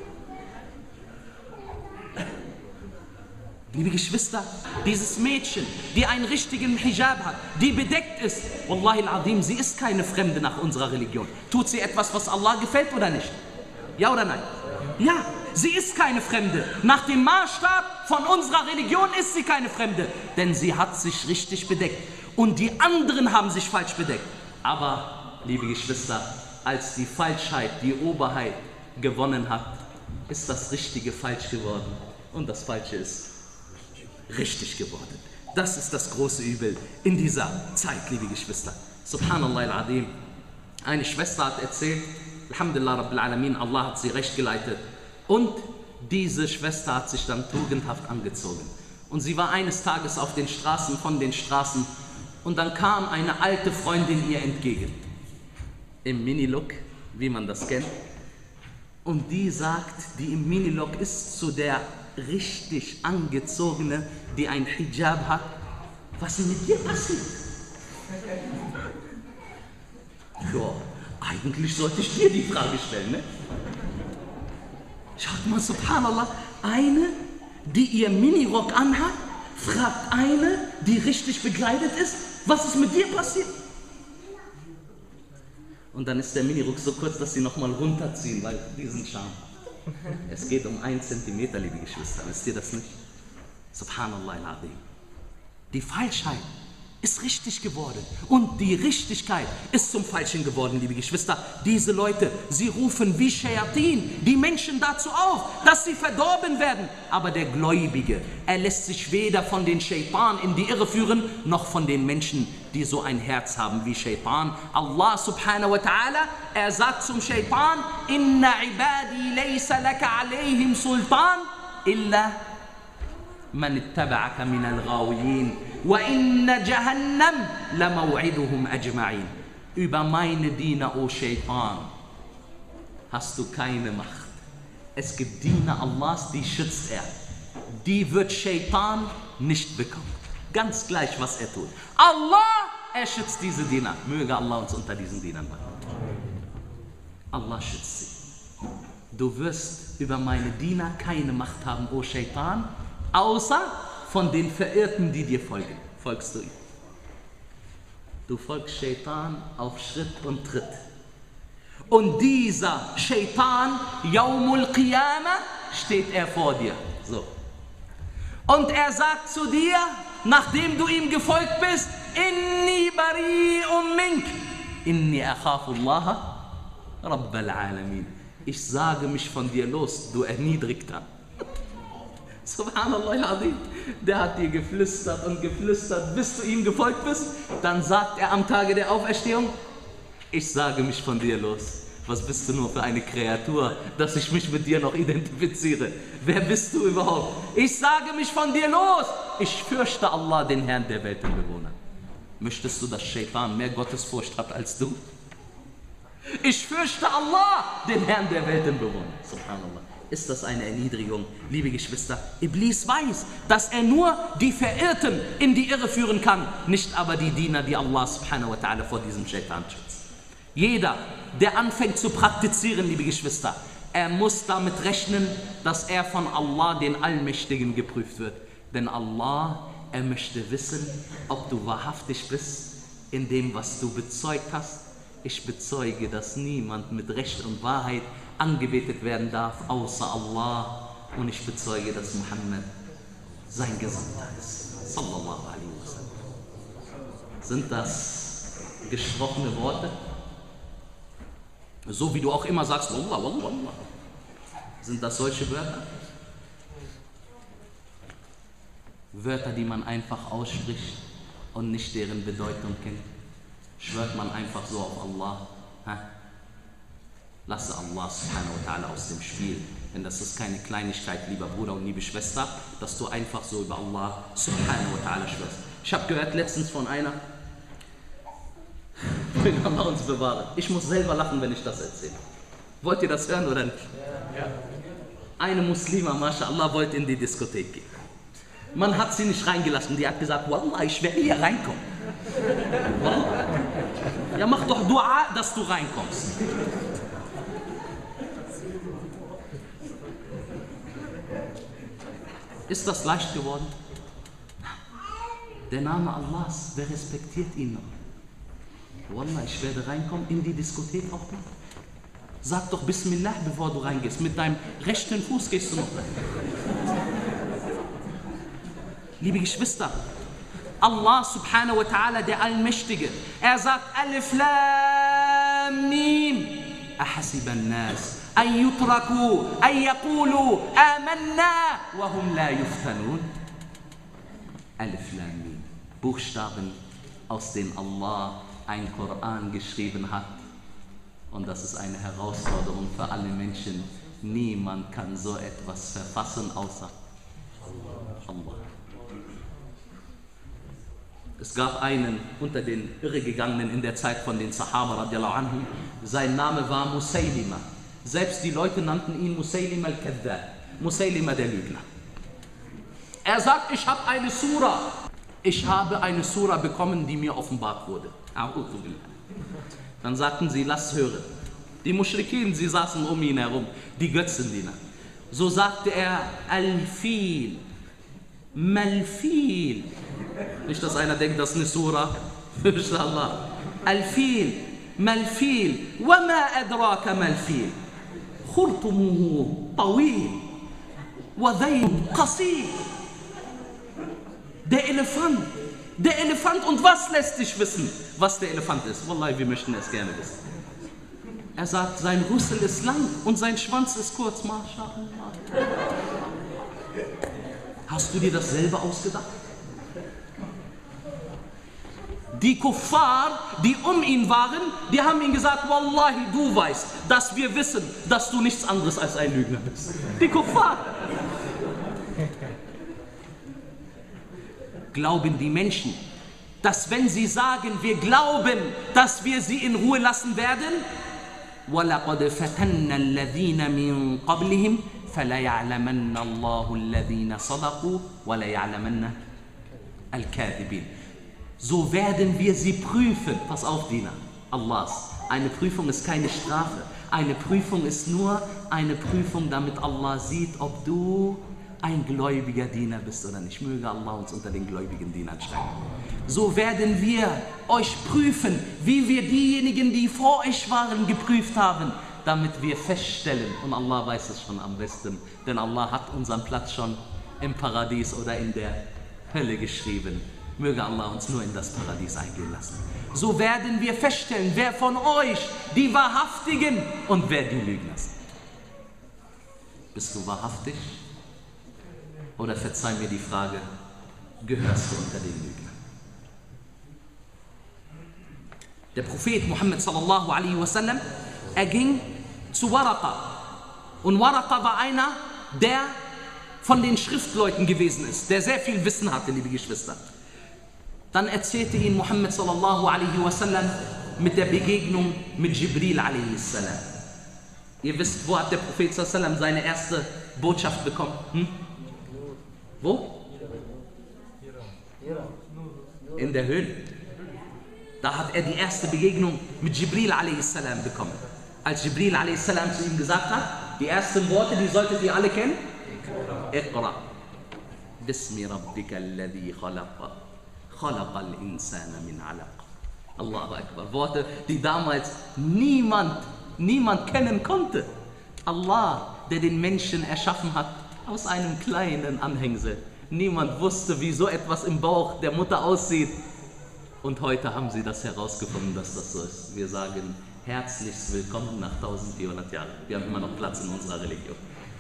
Liebe Geschwister, dieses Mädchen, die einen richtigen Hijab hat, die bedeckt ist, Wallahi al-Azim, sie ist keine Fremde nach unserer Religion. Tut sie etwas, was Allah gefällt oder nicht? Ja oder nein? Ja, sie ist keine Fremde. Nach dem Maßstab von unserer Religion ist sie keine Fremde, denn sie hat sich richtig bedeckt und die anderen haben sich falsch bedeckt. Aber, liebe Geschwister, als die Falschheit die Oberheit gewonnen hat, ist das Richtige falsch geworden und das Falsche ist richtig geworden. Das ist das große Übel in dieser Zeit, liebe Geschwister. Subhanallah al-Azim. Eine Schwester hat erzählt, Alhamdulillah Rabbil Alamin, Allah hat sie recht geleitet. Und diese Schwester hat sich dann tugendhaft angezogen. Und sie war eines Tages auf den Straßen, von den Straßen, Und dann kam eine alte Freundin ihr entgegen, im Minilook, wie man das kennt. Und die sagt, die im Minilook ist zu der richtig angezogene, die ein Hijab hat, was ist mit dir passiert? Ja, eigentlich sollte ich dir die Frage stellen, ne? Schaut mal, subhanallah, eine, die ihr Minirock anhat, fragt eine, die richtig bekleidet ist, was ist mit dir passiert? Und dann ist der Minirock so kurz, dass sie nochmal runterziehen, weil diesen Charme. Es geht um einen Zentimeter, liebe Geschwister, wisst ihr das nicht? Subhanallah al-Azim. Die Falschheit ist richtig geworden und die Richtigkeit ist zum Falschen geworden, liebe Geschwister. Diese Leute, sie rufen wie Shayatin die Menschen dazu auf, dass sie verdorben werden. Aber der Gläubige, er lässt sich weder von den Shaitan in die Irre führen, noch von den Menschen, die so ein Herz haben wie Shaitan. Allah subhanahu wa ta'ala, er sagt zum Shaitan, Inna ibadi laysa laka alayhim sultan illa man ittaba'aka min al-ghawiyin wa inna jahannam la maw'iduhum ajma'in. Über meine Diener, o Shaitan, hast du keine Macht. Es gibt Diener Allahs, die schützt er. Die wird Shaitan nicht bekommen. Ganz gleich, was er tut. Allah, er schützt diese Diener. Möge Allah uns unter diesen Dienern machen. Allah schützt sie. Du wirst über meine Diener keine Macht haben, o Shaitan, außer von den Verirrten, die dir folgen. Folgst du ihm? Du folgst Shaitan auf Schritt und Tritt. Und dieser Shaitan, Yawmul Qiyamah, steht er vor dir. So. Und er sagt zu dir, nachdem du ihm gefolgt bist, Inni bari'un mink, inni akhafu Allah, Rabbal Alamin. Ich sage mich von dir los, du Erniedrigter. Subhanallah al-Azim. Der hat dir geflüstert und geflüstert, bis du ihm gefolgt bist. Dann sagt er am Tage der Auferstehung, ich sage mich von dir los. Was bist du nur für eine Kreatur, dass ich mich mit dir noch identifiziere? Wer bist du überhaupt? Ich sage mich von dir los. Ich fürchte Allah, den Herrn der Weltenbewohner. Möchtest du, dass Shaitan mehr Gottesfurcht hat als du? Ich fürchte Allah, den Herrn der Weltenbewohner. Subhanallah. Ist das eine Erniedrigung, liebe Geschwister? Iblis weiß, dass er nur die Verirrten in die Irre führen kann, nicht aber die Diener, die Allah subhanahu wa ta'ala vor diesem Shaitan schützt. Jeder, der anfängt zu praktizieren, liebe Geschwister, er muss damit rechnen, dass er von Allah, den Allmächtigen, geprüft wird. Denn Allah, er möchte wissen, ob du wahrhaftig bist in dem, was du bezeugt hast. Ich bezeuge, dass niemand mit Recht und Wahrheit angebetet werden darf, außer Allah. Und ich bezeuge, dass Muhammad sein Gesandter ist. Sallallahu alaihi wasallam. Sind das gesprochene Worte? So wie du auch immer sagst, Wallah, Wallah, Wallah. Sind das solche Wörter? Wörter, die man einfach ausspricht und nicht deren Bedeutung kennt. Schwört man einfach so auf Allah. Ha? Lasse Allah subhanahu wa ta'ala aus dem Spiel. Denn das ist keine Kleinigkeit, lieber Bruder und liebe Schwester, dass du einfach so über Allah subhanahu wa ta'ala schwörst. Ich habe gehört letztens von einer, wenn Allah uns bewahre. Ich muss selber lachen, wenn ich das erzähle. Wollt ihr das hören oder nicht? Ja. Eine Muslima, mashallah, wollte in die Diskothek gehen. Man hat sie nicht reingelassen. Die hat gesagt, Wallah, ich werde hier reinkommen. Wallah. Ja, mach doch Dua, dass du reinkommst. Ist das leicht geworden? Der Name Allahs, wer respektiert ihn noch? Wallah, ich werde reinkommen in die Diskothek auch noch. Sag doch Bismillah, bevor du reingehst. Mit deinem rechten Fuß gehst du noch rein. Liebe Geschwister, Allah subhanahu wa ta'ala, der Allmächtige, er sagt Alif Lam Mim. Ahasiba an-nas an yutraku an yaqulu amanna wa hum la yuftanun. Alif Lam Mim. Buchstaben, aus denen Allah ein Koran geschrieben hat. Und das ist eine Herausforderung für alle Menschen. Niemand kann so etwas verfassen, außer Allah. Es gab einen unter den Irregegangenen in der Zeit von den Sahaba radiallahu anhu, sein Name war Musaylima. Selbst die Leute nannten ihn Musaylima al-Kadhab, Musaylima der Lügner. Er sagt, ich habe eine Sura, ich habe eine Sura bekommen, die mir offenbart wurde. Dann sagten sie, lass hören. Die Muschrikin, sie saßen um ihn herum, die Götzendiener. So sagte er, Al-Fil, Mal-Fil. Nicht, dass einer denkt, das ist eine Sura. Inshallah. Al-Fil, Mal-Fil, wa ma adraka Mal-Fil. Khurtumuhu tawil, wa dhayn qasir. Der Elefant, der Elefant, und was lässt dich wissen, was der Elefant ist? Wallahi, wir möchten es gerne wissen. Er sagt, sein Rüssel ist lang und sein Schwanz ist kurz. MashaAllah. Hast du dir das selber ausgedacht? Die Kuffar, die um ihn waren, die haben ihm gesagt, Wallahi, du weißt, dass wir wissen, dass du nichts anderes als ein Lügner bist. Die Kuffar. Glauben die Menschen, dass wenn sie sagen, wir glauben, dass wir sie in Ruhe lassen werden? وَلَقَدْ فَتَنَّ الَّذِينَ مِنْ قَبْلِهِمْ فَلَيَعْلَمَنَّ اللَّهُ الَّذِينَ صَدَقُوا وَلَيَعْلَمَنَّ الْكَاذِبِينَ. So werden wir sie prüfen. Pass auf, Diener Allahs. Eine Prüfung ist keine Strafe. Eine Prüfung ist nur eine Prüfung, damit Allah sieht, ob du ein gläubiger Diener bist oder nicht. Möge Allah uns unter den gläubigen Dienern schreiben. So werden wir euch prüfen, wie wir diejenigen, die vor euch waren, geprüft haben, damit wir feststellen, und Allah weiß es schon am besten, denn Allah hat unseren Platz schon im Paradies oder in der Hölle geschrieben. Möge Allah uns nur in das Paradies eingehen lassen. So werden wir feststellen, wer von euch die Wahrhaftigen und wer die Lügner sind. Bist du wahrhaftig? Oder verzeih mir die Frage, gehörst du unter den Lügnern? Der Prophet Muhammad sallallahu alaihi wasallam, er ging zu Waraqa. Und Waraqa war einer, der von den Schriftleuten gewesen ist, der sehr viel Wissen hatte, liebe Geschwister. Dann erzählte ihn Muhammad sallallahu alaihi wasallam mit der Begegnung mit Jibril alaihi salam. Ihr wisst, wo hat der Prophet sallallahu alaihi wasallam seine erste Botschaft bekommen? Hm? Wo? In der Höhle. Da hat er die erste Begegnung mit Jibril a.s. bekommen. Als Jibril a.s. zu ihm gesagt hat, die ersten Worte, die solltet ihr alle kennen. Iqra. Bismi rabbika alladhi khalaqa. Khalaqa al-insana min alaq. Allahu Akbar. Worte, die damals niemand, niemand kennen konnte. Allah, der den Menschen erschaffen hat, aus einem kleinen Anhängsel. Niemand wusste, wie so etwas im Bauch der Mutter aussieht. Und heute haben sie das herausgefunden, dass das so ist. Wir sagen, herzlichst willkommen nach eintausendvierhundert Jahren. Wir haben immer noch Platz in unserer Religion.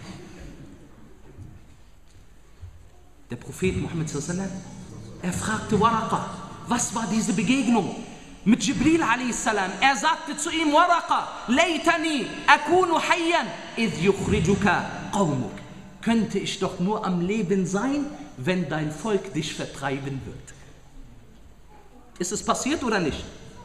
Der Prophet Muhammad sallallahu alaihi wasallam, er fragte Waraqa, was war diese Begegnung mit Jibril a.s. Er sagte zu ihm, Waraqa, laytani akunu hayyan idh yukhrijuka qawmuk. Könnte ich doch nur am Leben sein, wenn dein Volk dich vertreiben wird. Ist es passiert oder nicht?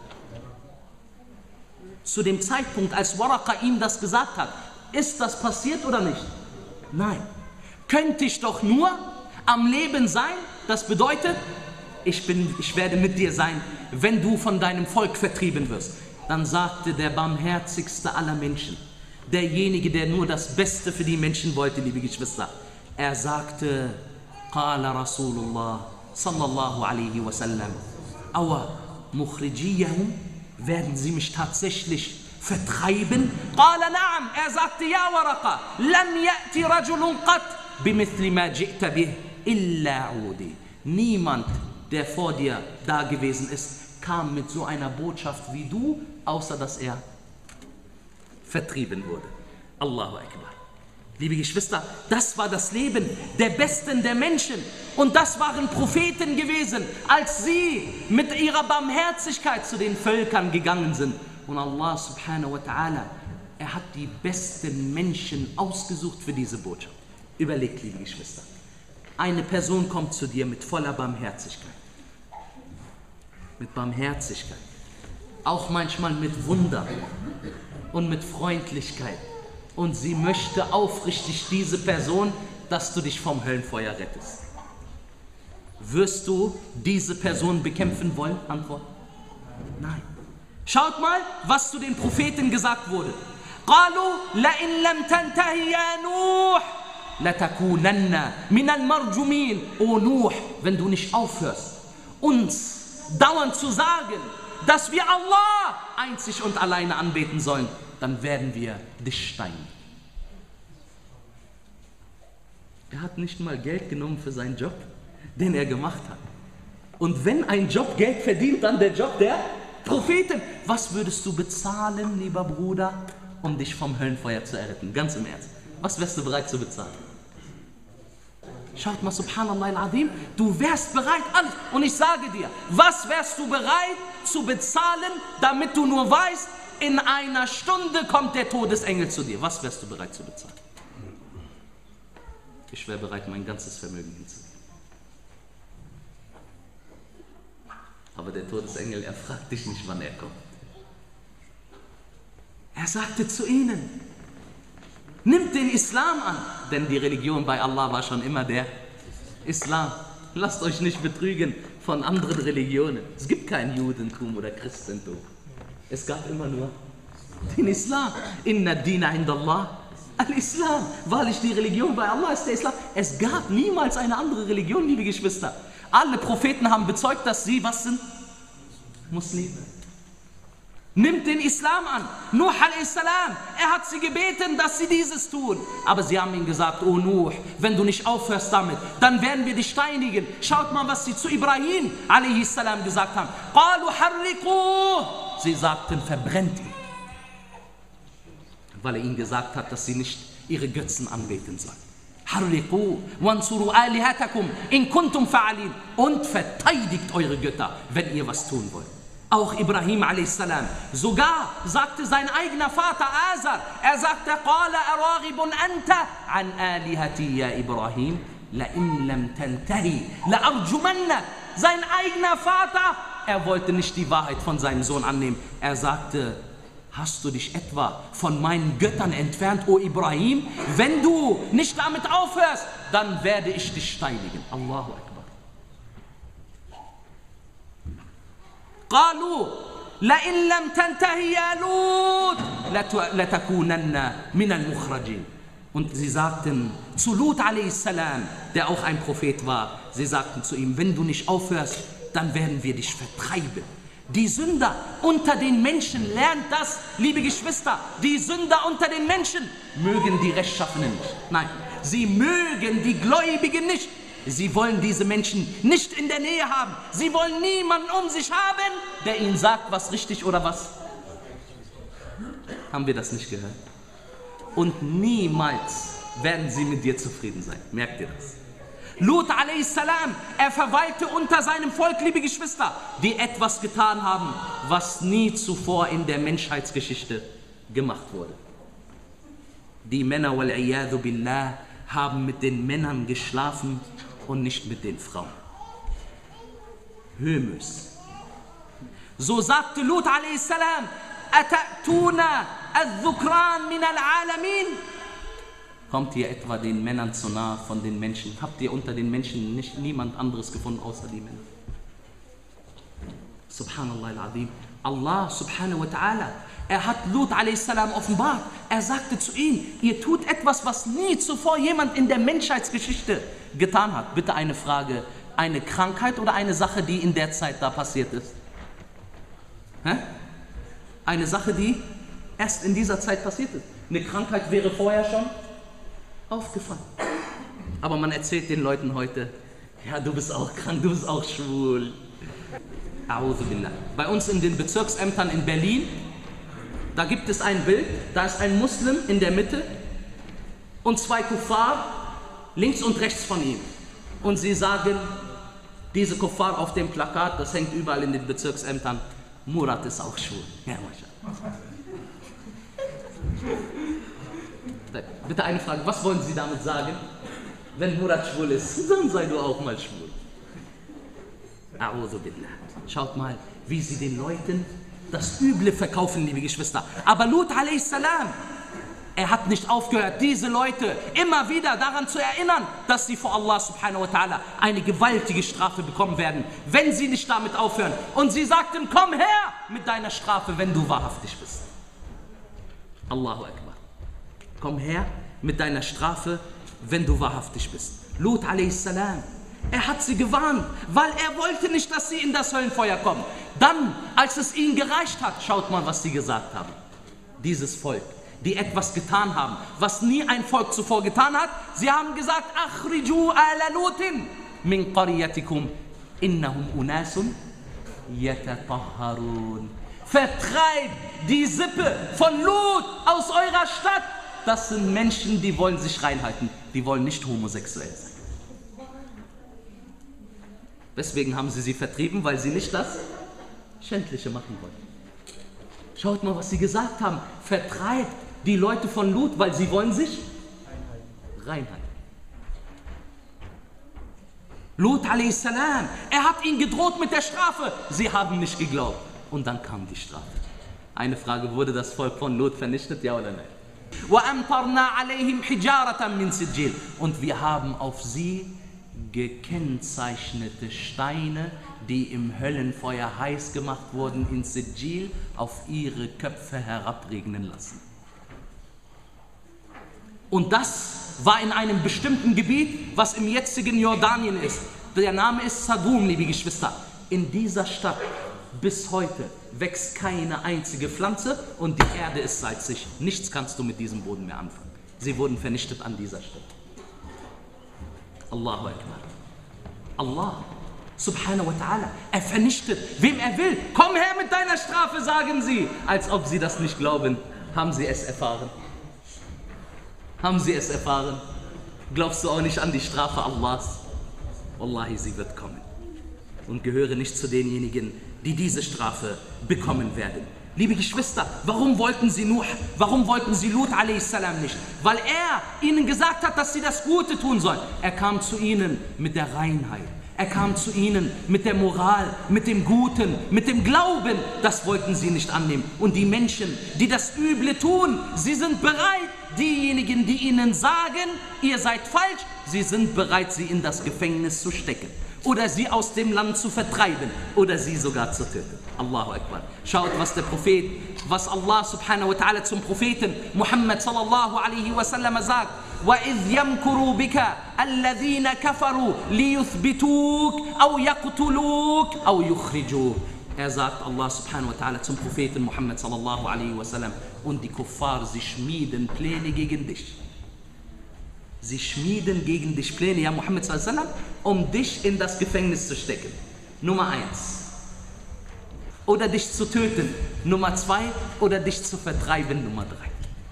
Zu dem Zeitpunkt, als Waraqa ihm das gesagt hat, ist das passiert oder nicht? Nein. Könnte ich doch nur am Leben sein, das bedeutet, ich, bin, ich werde mit dir sein, wenn du von deinem Volk vertrieben wirst. Dann sagte der barmherzigste aller Menschen, derjenige, der nur das Beste für die Menschen wollte, liebe Geschwister, er sagte, Qala Rasulullah sallallahu alaihi wasallam, Awa mukhrijiyahum, werden sie mich tatsächlich vertreiben? Qala na'am, er sagte, ja Waraqa, lam ya'ti rajulun qat bimithli ma ji'ta bih illa udi. Niemand, der vor dir da gewesen ist, kam mit so einer Botschaft wie du, außer dass er vertrieben wurde. Allahu Akbar. Liebe Geschwister, das war das Leben der Besten der Menschen. Und das waren Propheten gewesen, als sie mit ihrer Barmherzigkeit zu den Völkern gegangen sind. Und Allah subhanahu wa ta'ala, er hat die besten Menschen ausgesucht für diese Botschaft. Überlegt, liebe Geschwister. Eine Person kommt zu dir mit voller Barmherzigkeit. mit Barmherzigkeit, auch manchmal mit Wunder und mit Freundlichkeit. Und sie möchte aufrichtig diese Person, dass du dich vom Höllenfeuer rettest. Wirst du diese Person bekämpfen wollen? Antwort: Nein. Schaut mal, was zu den Propheten gesagt wurde. قالوا لئن لم تنتهي يا نوح لتكونن من المرجومين. O Nuh, wenn du nicht aufhörst, uns dauernd zu sagen, dass wir Allah einzig und alleine anbeten sollen, dann werden wir dich steinigen. Er hat nicht mal Geld genommen für seinen Job, den er gemacht hat. Und wenn ein Job Geld verdient, dann der Job der Propheten. Was würdest du bezahlen, lieber Bruder, um dich vom Höllenfeuer zu erretten? Ganz im Ernst. Was wärst du bereit zu bezahlen? Schaut mal, subhanallah al-azim, du wärst bereit, alles. Und ich sage dir, was wärst du bereit zu bezahlen, damit du nur weißt, in einer Stunde kommt der Todesengel zu dir. Was wärst du bereit zu bezahlen? Ich wäre bereit, mein ganzes Vermögen hinzugeben. Aber der Todesengel, er fragt dich nicht, wann er kommt. Er sagte zu ihnen, nimmt den Islam an, denn die Religion bei Allah war schon immer der Islam. Lasst euch nicht betrügen von anderen Religionen. Es gibt kein Judentum oder Christentum. Es gab immer nur den Islam. Inna dina indallah al-Islam. Wahrlich, die Religion bei Allah ist der Islam. Es gab niemals eine andere Religion, liebe Geschwister. Alle Propheten haben bezeugt, dass sie, was sind? Muslime. Nimmt den Islam an. Nuh a.s. er hat sie gebeten, dass sie dieses tun. Aber sie haben ihm gesagt, oh Nuh, wenn du nicht aufhörst damit, dann werden wir dich steinigen. Schaut mal, was sie zu Ibrahim a.s. gesagt haben. قَالُوا حَرِّقُوهُ. Sie sagten, verbrennt ihn. Weil er ihnen gesagt hat, dass sie nicht ihre Götzen anbeten sollen. حَرِّقُوهُ وَانْصُرُوا آلِهَتَكُمْ إِن كُنْتُمْ فَاعِلِينَ. Und verteidigt eure Götter, wenn ihr was tun wollt. Auch Ibrahim a s. Sogar sagte sein eigener Vater Azar, er sagte, قَالَ أَرَاغِبٌ أَنْتَ عَنْ آلِهَتِي يَا إِبْرَاهِيمُ لَإِنْ لَمْ تَنْتَهِ لَأَرْجُمَنَّكَ. Sein eigener Vater, er wollte nicht die Wahrheit von seinem Sohn annehmen. Er sagte, hast du dich etwa von meinen Göttern entfernt, o Ibrahim? Wenn du nicht damit aufhörst, dann werde ich dich steinigen. Allahu Akbar. قالوا لئن لم تنتهي يا لوط لتكونن من المخرجين. Und sie sagten zu Lut a.s., der auch ein Prophet war, sie sagten zu ihm, wenn du nicht aufhörst, dann werden wir dich vertreiben. Die Sünder unter den Menschen, lernt das, liebe Geschwister, die Sünder unter den Menschen mögen die Rechtschaffenen nicht. Nein, sie mögen die Gläubigen nicht. Sie wollen diese Menschen nicht in der Nähe haben. Sie wollen niemanden um sich haben, der ihnen sagt, was richtig oder was. Haben wir das nicht gehört? Und niemals werden sie mit dir zufrieden sein. Merkt ihr das? Lut a.s., er verweilte unter seinem Volk, liebe Geschwister, die etwas getan haben, was nie zuvor in der Menschheitsgeschichte gemacht wurde. Die Männer, wal-iyadu billah, haben mit den Männern geschlafen und nicht mit den Frauen. Hömös. So sagte Lut a.s. Atatuna al-Dhukran min al-Alamin. Kommt ihr etwa den Männern zu nahe von den Menschen? Habt ihr unter den Menschen nicht niemand anderes gefunden außer die Männer? Subhanallah al-Azim. Allah subhanahu wa ta'ala, er hat Lut a.s. offenbart. Er sagte zu ihnen, ihr tut etwas, was nie zuvor jemand in der Menschheitsgeschichte getan hat. Bitte eine Frage, eine Krankheit oder eine Sache, die in der Zeit da passiert ist? Hä? Eine Sache, die erst in dieser Zeit passiert ist. Eine Krankheit wäre vorher schon aufgefallen. Aber man erzählt den Leuten heute, ja, du bist auch krank, du bist auch schwul. A'udhu billah. Bei uns in den Bezirksämtern in Berlin, da gibt es ein Bild, da ist ein Muslim in der Mitte und zwei Kuffar links und rechts von ihm. Und sie sagen, diese Kuffar auf dem Plakat, das hängt überall in den Bezirksämtern, Murat ist auch schwul. Ja, Mashallah. Bitte eine Frage, was wollen Sie damit sagen? Wenn Murat schwul ist, dann sei du auch mal schwul. A'udhu billah. Schaut mal, wie sie den Leuten das Üble verkaufen, liebe Geschwister. Aber Lut a.s., er hat nicht aufgehört, diese Leute immer wieder daran zu erinnern, dass sie vor Allah subhanahu wa ta'ala eine gewaltige Strafe bekommen werden, wenn sie nicht damit aufhören. Und sie sagten, komm her mit deiner Strafe, wenn du wahrhaftig bist. Allahu Akbar. Komm her mit deiner Strafe, wenn du wahrhaftig bist. Lut a.s., er hat sie gewarnt, weil er wollte nicht, dass sie in das Höllenfeuer kommen. Dann, als es ihnen gereicht hat, schaut mal, was sie gesagt haben. Dieses Volk, die etwas getan haben, was nie ein Volk zuvor getan hat. Sie haben gesagt, Akhriju ala Lutin min qaryatikum innahum unasun yatatahharun. Vertreibt die Sippe von Lut aus eurer Stadt. Das sind Menschen, die wollen sich reinhalten, die wollen nicht homosexuell sein. Weswegen haben sie sie vertrieben? Weil sie nicht das Schändliche machen wollten. Schaut mal, was sie gesagt haben. Vertreibt die Leute von Lut, weil sie wollen sich reinhalten. Lut a.s., er hat ihnen gedroht mit der Strafe. Sie haben nicht geglaubt. Und dann kam die Strafe. Eine Frage, wurde das Volk von Lut vernichtet, ja oder nein? Und wir haben auf sie gekennzeichnete Steine, die im Höllenfeuer heiß gemacht wurden, in Sijil, auf ihre Köpfe herabregnen lassen. Und das war in einem bestimmten Gebiet, was im jetzigen Jordanien ist. Der Name ist Sadum, liebe Geschwister. In dieser Stadt bis heute wächst keine einzige Pflanze und die Erde ist salzig. Nichts kannst du mit diesem Boden mehr anfangen. Sie wurden vernichtet an dieser Stadt. Allahu Akbar. Allah subhanahu wa ta'ala, er vernichtet, wem er will. Komm her mit deiner Strafe, sagen sie. Als ob sie das nicht glauben. Haben sie es erfahren? Haben sie es erfahren? Glaubst du auch nicht an die Strafe Allahs? Wallahi, sie wird kommen. Und gehöre nicht zu denjenigen, die diese Strafe bekommen werden. Liebe Geschwister, warum wollten sie Nuh, warum wollten sie Lut a.s. nicht? Weil er ihnen gesagt hat, dass sie das Gute tun sollen. Er kam zu ihnen mit der Reinheit. Er kam zu ihnen mit der Moral, mit dem Guten, mit dem Glauben. Das wollten sie nicht annehmen. Und die Menschen, die das Üble tun, sie sind bereit, diejenigen, die ihnen sagen, ihr seid falsch, sie sind bereit, sie in das Gefängnis zu stecken. Oder sie aus dem Land zu vertreiben. Oder sie sogar zu töten. Allahu Akbar. Schaut, was der Prophet, was Allah subhanahu wa ta'ala zum Propheten Muhammad sallallahu alaihi wasallam sagt. وَإِذْ يَمْكُرُوا بِكَ الَّذِينَ كَفَرُوا لِيُثْبِتُوكَ أَوْ يَقْتُلُوكَ أَوْ يُخْرِجُوكَ. Er sagt, Allah subhanahu wa ta'ala zum Propheten Muhammad sallallahu alaihi wasallam, und die Kuffar, sie schmieden Pläne gegen dich. Sie schmieden gegen dich Pläne, ja Muhammad sallallahu alaihi wasallam, um dich in das Gefängnis zu stecken. Nummer eins. Oder dich zu töten. Nummer zwei. Oder dich zu vertreiben. Nummer drei.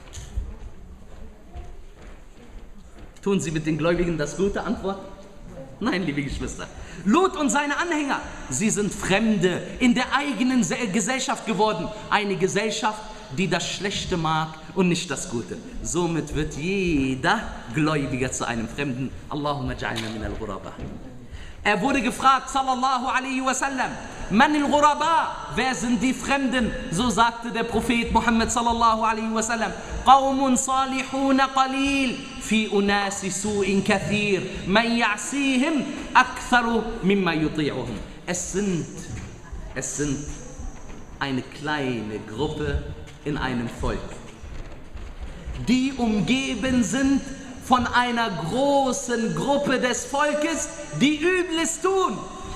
Tun sie mit den Gläubigen das Gute? Antwort? Nein, liebe Geschwister. Lut und seine Anhänger, sie sind Fremde in der eigenen Gesellschaft geworden. Eine Gesellschaft, die das Schlechte mag und nicht das Gute. Somit wird jeder Gläubiger zu einem Fremden. Allahumma ja'alna min al-ghuraba. Er wurde gefragt, sallallahu alaihi wasallam, man al-ghuraba, wer sind die Fremden? So sagte der Prophet Muhammad sallallahu alaihi wasallam, qawmun salihuna qalil, fi unasi su'in kathir, man ya'sihim aktharu mimma yuti'uhum. Es sind, es sind eine kleine Gruppe in einem Volk, die umgeben sind von einer großen Gruppe des Volkes, die Übles tun.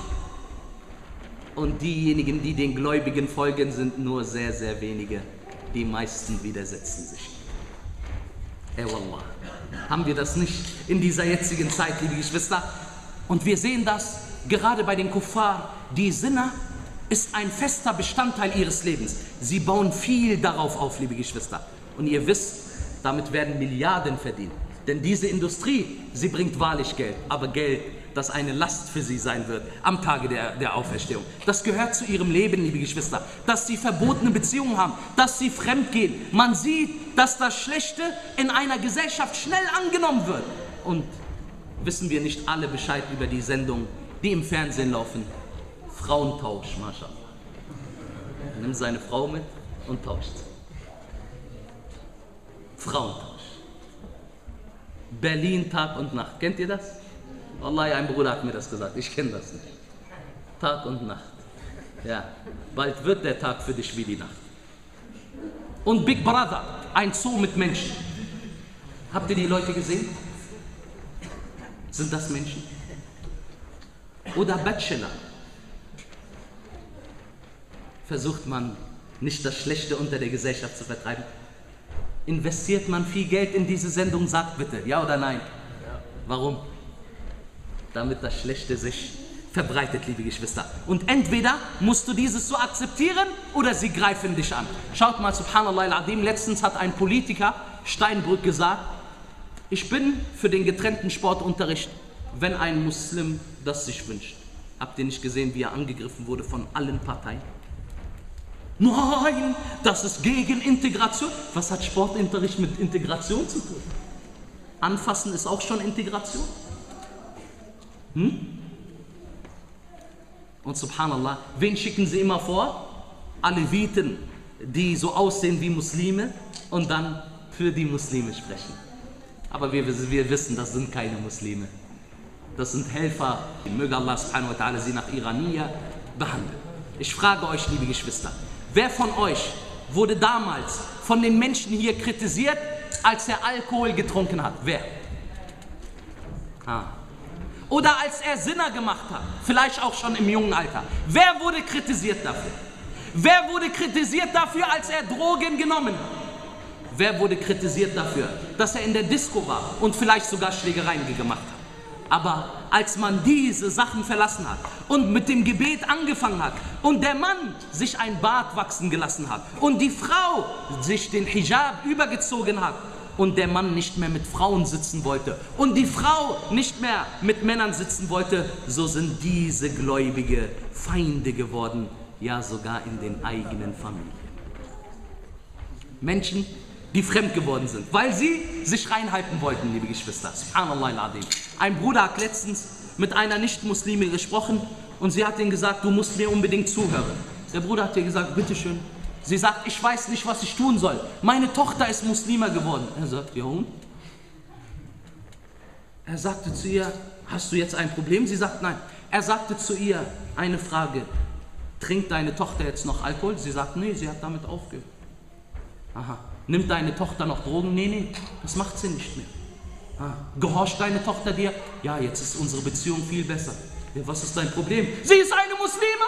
Und diejenigen, die den Gläubigen folgen, sind nur sehr, sehr wenige. Die meisten widersetzen sich. Ey Wallah, haben wir das nicht in dieser jetzigen Zeit, liebe Geschwister? Und wir sehen das gerade bei den Kuffar. Die Sinner ist ein fester Bestandteil ihres Lebens. Sie bauen viel darauf auf, liebe Geschwister. Und ihr wisst, damit werden Milliarden verdient. Denn diese Industrie, sie bringt wahrlich Geld, aber Geld, das eine Last für sie sein wird am Tage der, der Auferstehung. Das gehört zu ihrem Leben, liebe Geschwister, dass sie verbotene Beziehungen haben, dass sie fremd gehen. Man sieht, dass das Schlechte in einer Gesellschaft schnell angenommen wird. Und wissen wir nicht alle Bescheid über die Sendungen, die im Fernsehen laufen? Frauentausch, Mashallah. Nimmt seine Frau mit und tauscht. Frauentausch. Berlin Tag und Nacht. Kennt ihr das? Wallahi, ein Bruder hat mir das gesagt. Ich kenne das nicht. Tag und Nacht. Ja, bald wird der Tag für dich wie die Nacht. Und Big Brother, ein Zoo mit Menschen. Habt ihr die Leute gesehen? Sind das Menschen? Oder Bachelor. Versucht man nicht das Schlechte unter der Gesellschaft zu vertreiben? Investiert man viel Geld in diese Sendung? Sagt bitte, ja oder nein? Ja. Warum? Damit das Schlechte sich verbreitet, liebe Geschwister. Und entweder musst du dieses so akzeptieren oder sie greifen dich an. Schaut mal, subhanallah al-Adim, letztens hat ein Politiker, Steinbrück, gesagt, ich bin für den getrennten Sportunterricht, wenn ein Muslim das sich wünscht. Habt ihr nicht gesehen, wie er angegriffen wurde von allen Parteien? Nein, das ist gegen Integration. Was hat Sportunterricht mit Integration zu tun? Anfassen ist auch schon Integration. Hm? Und subhanallah, wen schicken sie immer vor? Aleviten, die so aussehen wie Muslime und dann für die Muslime sprechen. Aber wir, wir wissen, das sind keine Muslime. Das sind Helfer. Möge Allah subhanahu wa ta'ala sie nach ihrer Nia behandeln. Ich frage euch, liebe Geschwister, wer von euch wurde damals von den Menschen hier kritisiert, als er Alkohol getrunken hat? Wer? Ah. Oder als er Sinner gemacht hat, vielleicht auch schon im jungen Alter. Wer wurde kritisiert dafür? Wer wurde kritisiert dafür, als er Drogen genommen hat? Wer wurde kritisiert dafür, dass er in der Disco war und vielleicht sogar Schlägereien gemacht hat? Aber als man diese Sachen verlassen hat und mit dem Gebet angefangen hat und der Mann sich ein Bart wachsen gelassen hat und die Frau sich den Hijab übergezogen hat und der Mann nicht mehr mit Frauen sitzen wollte und die Frau nicht mehr mit Männern sitzen wollte, so sind diese Gläubige Feinde geworden, ja sogar in den eigenen Familien. Menschen, die fremd geworden sind, weil sie sich reinhalten wollten, liebe Geschwister. Subhanallah al-Adim. Ein Bruder hat letztens mit einer Nicht-Muslime gesprochen und sie hat ihm gesagt, du musst mir unbedingt zuhören. Der Bruder hat ihr gesagt, bitteschön. Sie sagt, ich weiß nicht, was ich tun soll. Meine Tochter ist Muslima geworden. Er sagt, ja und? Er sagte zu ihr, hast du jetzt ein Problem? Sie sagt, nein. Er sagte zu ihr, eine Frage, trinkt deine Tochter jetzt noch Alkohol? Sie sagt, nee, sie hat damit aufgehört. Aha. Nimmt deine Tochter noch Drogen? Nee, nee, das macht sie nicht mehr. Ah. Gehorcht deine Tochter dir? Ja, jetzt ist unsere Beziehung viel besser. Ja, was ist dein Problem? Sie ist eine Muslima!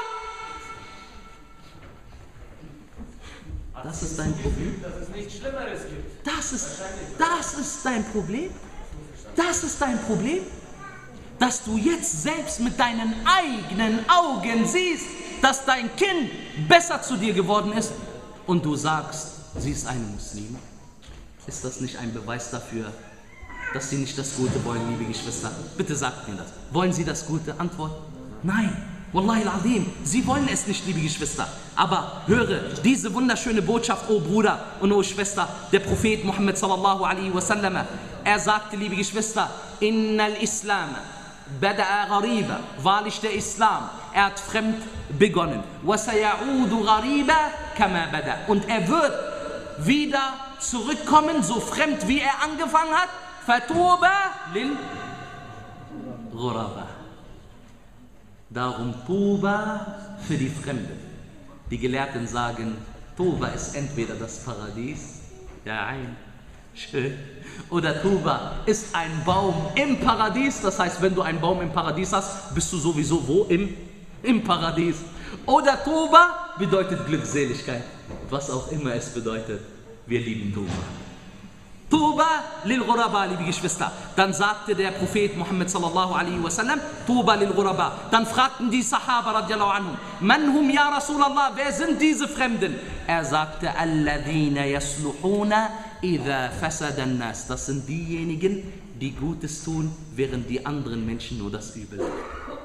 Das ist dein Problem? Dass es nichts Schlimmeres gibt. Das ist, das ist dein Problem? Das ist dein Problem? Dass du jetzt selbst mit deinen eigenen Augen siehst, dass dein Kind besser zu dir geworden ist und du sagst, sie ist eine Muslime. Ist das nicht ein Beweis dafür, dass sie nicht das Gute wollen, liebe Geschwister? Bitte sagt mir das. Wollen sie das Gute? Antwort? Nein. Wallahi al-Azim, sie wollen es nicht, liebe Geschwister. Aber höre diese wunderschöne Botschaft, oh Bruder und oh Schwester, der Prophet Muhammad sallallahu alaihi wasallam. Er sagte, liebe Geschwister, Innal Islam bada'a ghariba, wahrlich der Islam, er hat fremd begonnen. Wa sayaudu ghariba kama bada. Und er wird wieder zurückkommen, so fremd wie er angefangen hat. Fatuba lil ghuraba. Darum Tuba für die Fremden. Die Gelehrten sagen, Tuba ist entweder das Paradies, ja ein, schön, oder Tuba ist ein Baum im Paradies. Das heißt, wenn du einen Baum im Paradies hast, bist du sowieso wo? Im, im Paradies. Oder Tuba bedeutet Glückseligkeit, was auch immer es bedeutet. Wir lieben Tuba. Tuba lil Ghuraba, liebe Geschwister. Dann sagte der Prophet Muhammad sallallahu alaihi wasallam, Tuba lil Ghuraba. Dann fragten die Sahaba radiallahu anhum, Man hum ya Rasulallah, wer sind diese Fremden? Er sagte, Alladhina yasluhuna idha fasada an-nas. Das sind diejenigen, die Gutes tun, während die anderen Menschen nur das Übel tun.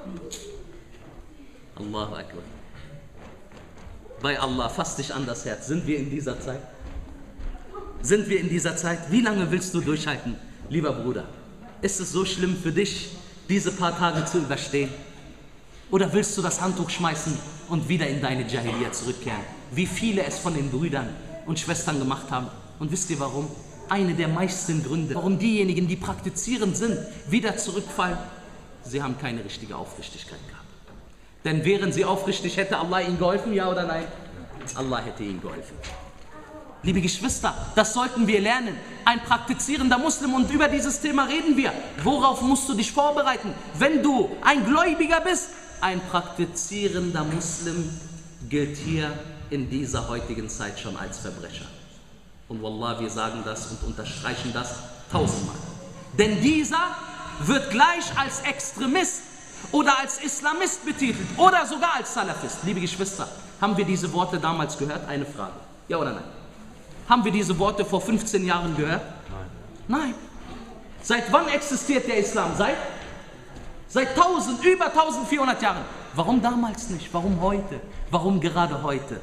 Allahu Akbar. Bei Allah, fass dich an das Herz. Sind wir in dieser Zeit? Sind wir in dieser Zeit? Wie lange willst du durchhalten, lieber Bruder? Ist es so schlimm für dich, diese paar Tage zu überstehen? Oder willst du das Handtuch schmeißen und wieder in deine Jahiliya zurückkehren? Wie viele es von den Brüdern und Schwestern gemacht haben. Und wisst ihr warum? Eine der meisten Gründe, warum diejenigen, die praktizierend sind, wieder zurückfallen, sie haben keine richtige Aufrichtigkeit gehabt. Denn wären sie aufrichtig, hätte Allah ihnen geholfen, ja oder nein? Allah hätte ihnen geholfen. Liebe Geschwister, das sollten wir lernen. Ein praktizierender Muslim, und über dieses Thema reden wir. Worauf musst du dich vorbereiten, wenn du ein Gläubiger bist? Ein praktizierender Muslim gilt hier in dieser heutigen Zeit schon als Verbrecher. Und Wallah, wir sagen das und unterstreichen das tausendmal. Denn dieser wird gleich als Extremist oder als Islamist betitelt oder sogar als Salafist. Liebe Geschwister, haben wir diese Worte damals gehört? Eine Frage. Ja oder nein? Haben wir diese Worte vor fünfzehn Jahren gehört? Nein. Nein. Seit wann existiert der Islam? Seit? Seit tausend, über eintausendvierhundert Jahren. Warum damals nicht? Warum heute? Warum gerade heute?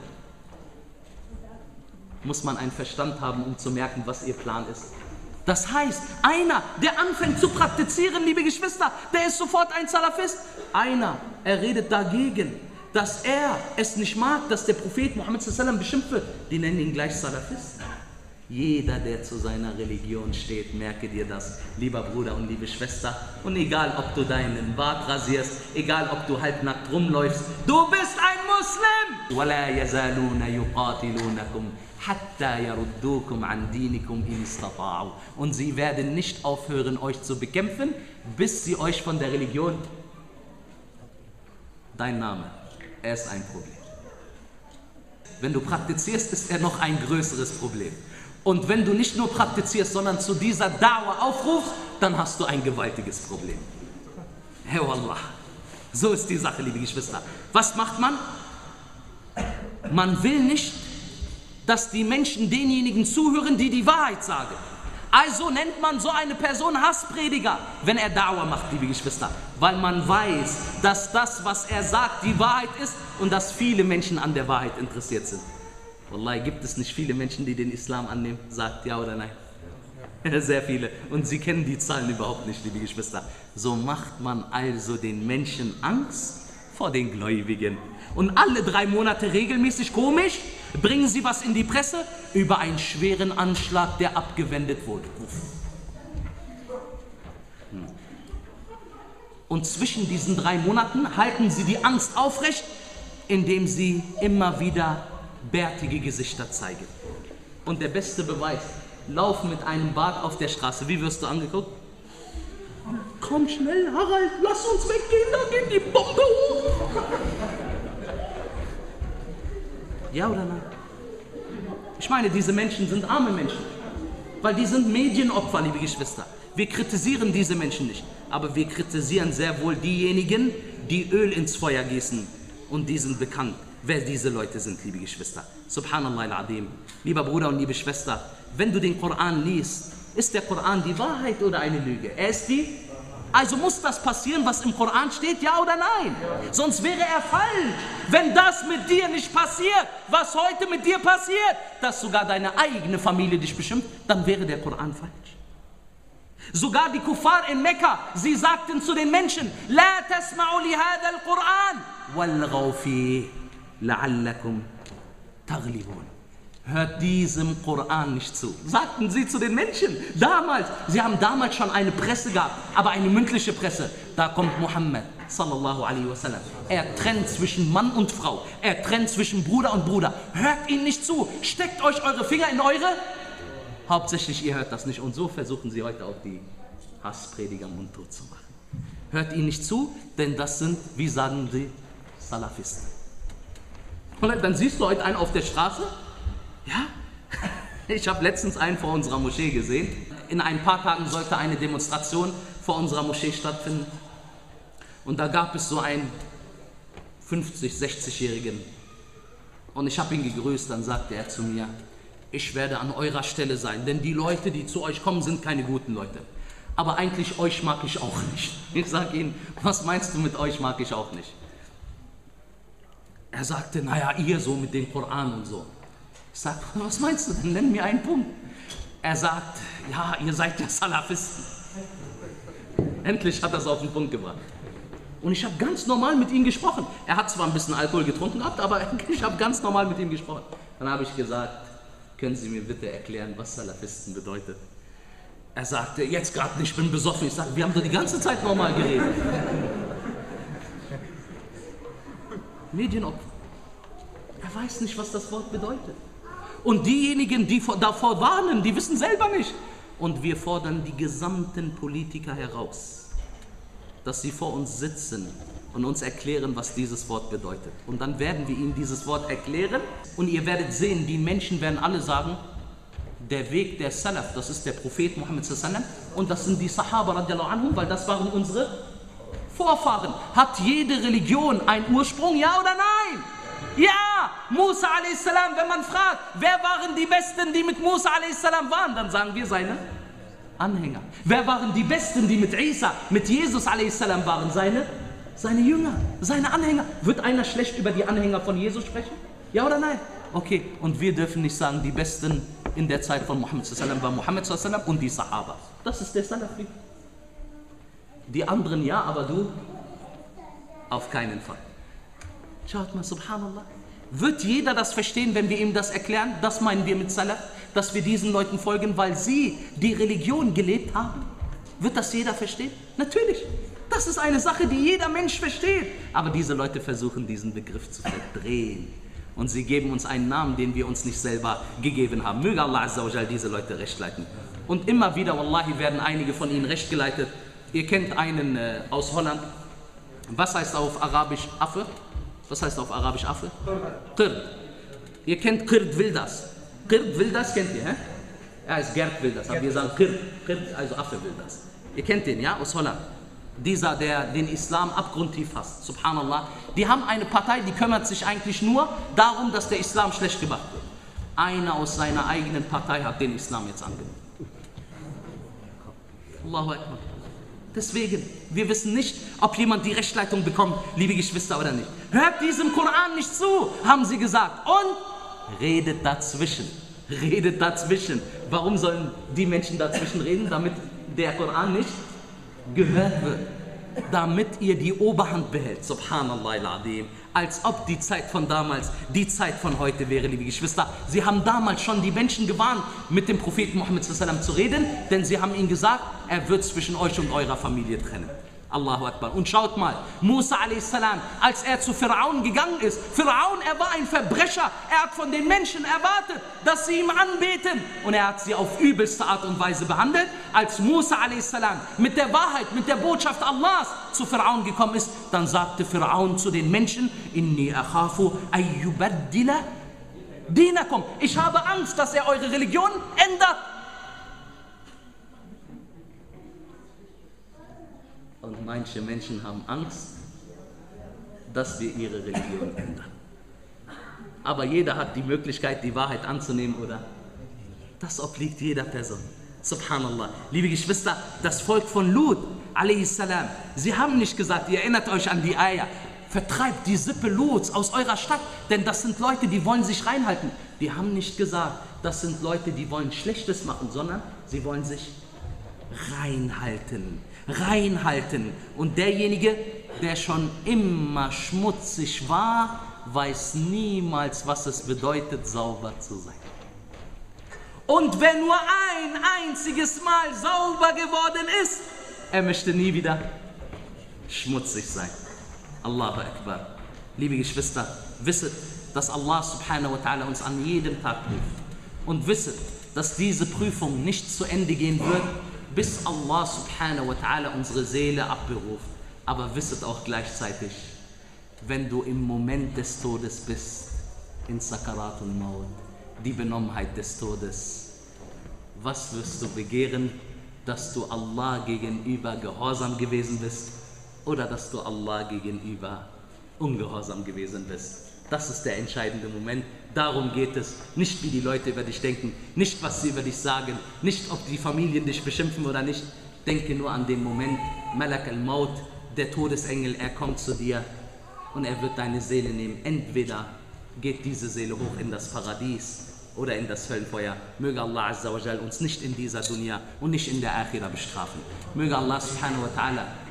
Muss man einen Verstand haben, um zu merken, was ihr Plan ist. Das heißt, einer, der anfängt zu praktizieren, liebe Geschwister, der ist sofort ein Salafist. Einer, er redet dagegen, dass er es nicht mag, dass der Prophet Muhammad sallallahu alaihi wasallam beschimpft wird. Die nennen ihn gleich Salafist. Jeder, der zu seiner Religion steht, merke dir das, lieber Bruder und liebe Schwester. Und egal, ob du deinen Bart rasierst, egal, ob du halbnackt rumläufst, du bist ein Muslim. وَلَا يَزَالُونَ يُقَاتِلُونَكُمْ حَتَّى يَرُدُّوكُمْ عَنْ دِينِكُمْ إِنِ اسْتَطَاعُوا. Und sie werden nicht aufhören, euch zu bekämpfen, bis sie euch von der Religion... Dein Name, er ist ein Problem. Wenn du praktizierst, ist er noch ein größeres Problem. Und wenn du nicht nur praktizierst, sondern zu dieser Da'wah aufrufst, dann hast du ein gewaltiges Problem. Hey Wallah, so ist die Sache, liebe Geschwister. Was macht man? Man will nicht, dass die Menschen denjenigen zuhören, die die Wahrheit sagen. Also nennt man so eine Person Hassprediger, wenn er Da'wah macht, liebe Geschwister. Weil man weiß, dass das, was er sagt, die Wahrheit ist und dass viele Menschen an der Wahrheit interessiert sind. Wallahi, gibt es nicht viele Menschen, die den Islam annehmen? Sagt ja oder nein? Sehr viele. Und sie kennen die Zahlen überhaupt nicht, liebe Geschwister. So macht man also den Menschen Angst vor den Gläubigen. Und alle drei Monate regelmäßig, komisch, bringen sie was in die Presse über einen schweren Anschlag, der abgewendet wurde. Und zwischen diesen drei Monaten halten sie die Angst aufrecht, indem sie immer wieder bärtige Gesichter zeigen. Und der beste Beweis, laufen mit einem Bart auf der Straße. Wie wirst du angeguckt? Komm schnell, Harald, lass uns weggehen, da geht die Bombe hoch. Ja oder nein? Ich meine, diese Menschen sind arme Menschen, weil die sind Medienopfer, liebe Geschwister. Wir kritisieren diese Menschen nicht, aber wir kritisieren sehr wohl diejenigen, die Öl ins Feuer gießen, und die sind bekannt, wer diese Leute sind, liebe Geschwister. Subhanallah al-Adim. Lieber Bruder und liebe Schwester, wenn du den Koran liest, ist der Koran die Wahrheit oder eine Lüge? Er ist die... Also muss das passieren, was im Koran steht, ja oder nein? Ja. Sonst wäre er falsch. Wenn das mit dir nicht passiert, was heute mit dir passiert, dass sogar deine eigene Familie dich beschimpft, dann wäre der Koran falsch. Sogar die Kuffar in Mekka, sie sagten zu den Menschen, La tasma'u li hadha al-Quran, walghaw fi la'allakum taghlibun. Hört diesem Koran nicht zu. Sagten sie zu den Menschen damals. Sie haben damals schon eine Presse gehabt, aber eine mündliche Presse. Da kommt Muhammad sallallahu alaihi wasallam. Er trennt zwischen Mann und Frau. Er trennt zwischen Bruder und Bruder. Hört ihn nicht zu. Steckt euch eure Finger in eure. Hauptsächlich ihr hört das nicht. Und so versuchen sie heute auch die Hassprediger mundtot zu machen. Hört ihn nicht zu, denn das sind, wie sagen sie, Salafisten. Und dann siehst du heute einen auf der Straße. Ja, ich habe letztens einen vor unserer Moschee gesehen. In ein paar Tagen sollte eine Demonstration vor unserer Moschee stattfinden. Und da gab es so einen fünfzig-, sechzigjährigen. Und ich habe ihn gegrüßt, dann sagte er zu mir, ich werde an eurer Stelle sein, denn die Leute, die zu euch kommen, sind keine guten Leute. Aber eigentlich euch mag ich auch nicht. Ich sage ihm, was meinst du mit euch mag ich auch nicht? Er sagte, naja, ihr so mit dem Koran und so. Ich sage, was meinst du denn? Nenn mir einen Punkt. Er sagt, ja, ihr seid ja Salafisten. Endlich hat er es auf den Punkt gebracht. Und ich habe ganz normal mit ihm gesprochen. Er hat zwar ein bisschen Alkohol getrunken gehabt, aber ich habe ganz normal mit ihm gesprochen. Dann habe ich gesagt, können Sie mir bitte erklären, was Salafisten bedeutet? Er sagte, jetzt gerade nicht, ich bin besoffen. Ich sagte, wir haben doch die ganze Zeit normal geredet. Medienopfer. Er weiß nicht, was das Wort bedeutet. Und diejenigen, die davor warnen, die wissen selber nicht. Und wir fordern die gesamten Politiker heraus, dass sie vor uns sitzen und uns erklären, was dieses Wort bedeutet. Und dann werden wir ihnen dieses Wort erklären und ihr werdet sehen, die Menschen werden alle sagen, der Weg der Salaf, das ist der Prophet Muhammad sallallahu alaihi wasallam und das sind die Sahaba radiallahu anhum, weil das waren unsere Vorfahren. Hat jede Religion einen Ursprung, ja oder nein? Ja, Musa a.s., wenn man fragt, wer waren die Besten, die mit Musa a.s. waren, dann sagen wir seine Anhänger. Wer waren die Besten, die mit Isa, mit Jesus a.s. waren? Seine, seine Jünger, seine Anhänger. Wird einer schlecht über die Anhänger von Jesus sprechen? Ja oder nein? Okay, und wir dürfen nicht sagen, die Besten in der Zeit von Muhammad sallallahu alaihi wasallam war Muhammad sallallahu alaihi wasallam und die Sahaba. Das ist der Salafi. Die anderen ja, aber du auf keinen Fall. Schaut mal, subhanallah. Wird jeder das verstehen, wenn wir ihm das erklären? Das meinen wir mit Salaf, dass wir diesen Leuten folgen, weil sie die Religion gelebt haben? Wird das jeder verstehen? Natürlich. Das ist eine Sache, die jeder Mensch versteht. Aber diese Leute versuchen, diesen Begriff zu verdrehen. Und sie geben uns einen Namen, den wir uns nicht selber gegeben haben. Möge Allah Azza wa Jal diese Leute recht leiten. Und immer wieder, wallahi, werden einige von ihnen recht geleitet. Ihr kennt einen äh, aus Holland. Was heißt auf Arabisch Affe? Was heißt auf Arabisch Affe? Qird. Ihr kennt Qird Wilders. Qird Wilders kennt ihr, hä? Er heißt Gerd Wilders, aber wir sagen Qird. Qird, also Affe Wilders. Ihr kennt den, ja, aus Holland. Dieser, der den Islam abgrundtief hasst, subhanallah. Die haben eine Partei, die kümmert sich eigentlich nur darum, dass der Islam schlecht gemacht wird. Einer aus seiner eigenen Partei hat den Islam jetzt angenommen. Allahu Akbar. Deswegen, wir wissen nicht, ob jemand die Rechtleitung bekommt, liebe Geschwister, oder nicht. Hört diesem Koran nicht zu, haben sie gesagt. Und redet dazwischen. Redet dazwischen. Warum sollen die Menschen dazwischen reden? Damit der Koran nicht gehört wird. Damit ihr die Oberhand behält. Subhanallah al-Azim. Als ob die Zeit von damals die Zeit von heute wäre, liebe Geschwister. Sie haben damals schon die Menschen gewarnt, mit dem Propheten Muhammad sallallahu alaihi wasallam zu reden, denn sie haben ihnen gesagt, er wird zwischen euch und eurer Familie trennen. Allahu Akbar. Und schaut mal, Musa a.s., als er zu Pharaon gegangen ist, Pharaon, er war ein Verbrecher, er hat von den Menschen erwartet, dass sie ihm anbeten und er hat sie auf übelste Art und Weise behandelt. Als Musa a.s. mit der Wahrheit, mit der Botschaft Allahs zu Pharaon gekommen ist, dann sagte Pharaon zu den Menschen, Inni akhafu ayyubaddila dinakum. Ich habe Angst, dass er eure Religion ändert. Und manche Menschen haben Angst, dass wir ihre Religion ändern. Aber jeder hat die Möglichkeit, die Wahrheit anzunehmen, oder? Das obliegt jeder Person. Subhanallah. Liebe Geschwister, das Volk von Lut, a.s., sie haben nicht gesagt, ihr erinnert euch an die Eier, vertreibt die Sippe Luts aus eurer Stadt, denn das sind Leute, die wollen sich reinhalten. Die haben nicht gesagt, das sind Leute, die wollen Schlechtes machen, sondern sie wollen sich reinhalten. Reinhalten. Und derjenige, der schon immer schmutzig war, weiß niemals, was es bedeutet, sauber zu sein. Und wer nur ein einziges Mal sauber geworden ist, er möchte nie wieder schmutzig sein. Allahu Akbar. Liebe Geschwister, wisset, dass Allah subhanahu wa ta'ala uns an jedem Tag prüft. Und wisset, dass diese Prüfung nicht zu Ende gehen wird, bis Allah subhanahu wa ta'ala unsere Seele abberuft. Aber wisset auch gleichzeitig, wenn du im Moment des Todes bist, in Sakaratul Maut, die Benommenheit des Todes, was wirst du begehren, dass du Allah gegenüber gehorsam gewesen bist oder dass du Allah gegenüber ungehorsam gewesen bist? Das ist der entscheidende Moment. Darum geht es. Nicht, wie die Leute über dich denken, nicht, was sie über dich sagen, nicht, ob die Familien dich beschimpfen oder nicht. Denke nur an den Moment, Malak al-Maut, der Todesengel, er kommt zu dir und er wird deine Seele nehmen. Entweder geht diese Seele hoch in das Paradies oder in das Höllenfeuer. Möge Allah Azza wa Jal uns nicht in dieser Dunya und nicht in der Akhira bestrafen. Möge Allah subhanahu wa ta'ala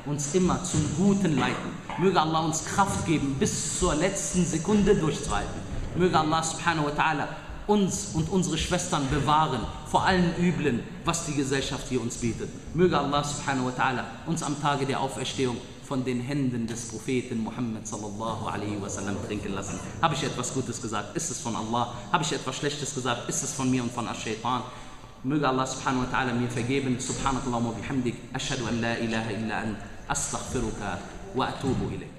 uns immer zum Guten leiten. Möge Allah uns Kraft geben, bis zur letzten Sekunde durchzuhalten. Möge Allah subhanahu wa ta'ala uns und unsere Schwestern bewahren vor allen Üblen, was die Gesellschaft hier uns bietet. Möge Allah subhanahu wa ta'ala uns am Tage der Auferstehung von den Händen des Propheten Muhammad sallallahu alaihi wasallam trinken lassen. Habe ich etwas Gutes gesagt, ist es von Allah. Habe ich etwas Schlechtes gesagt, ist es von mir und von Ash-Shaytan. Möge Allah subhanahu wa ta'ala mir vergeben. Subhanakallahumma bihamdik. Ashhadu an la ilaha illa ant. Astaghfiruka wa atubu ilayk.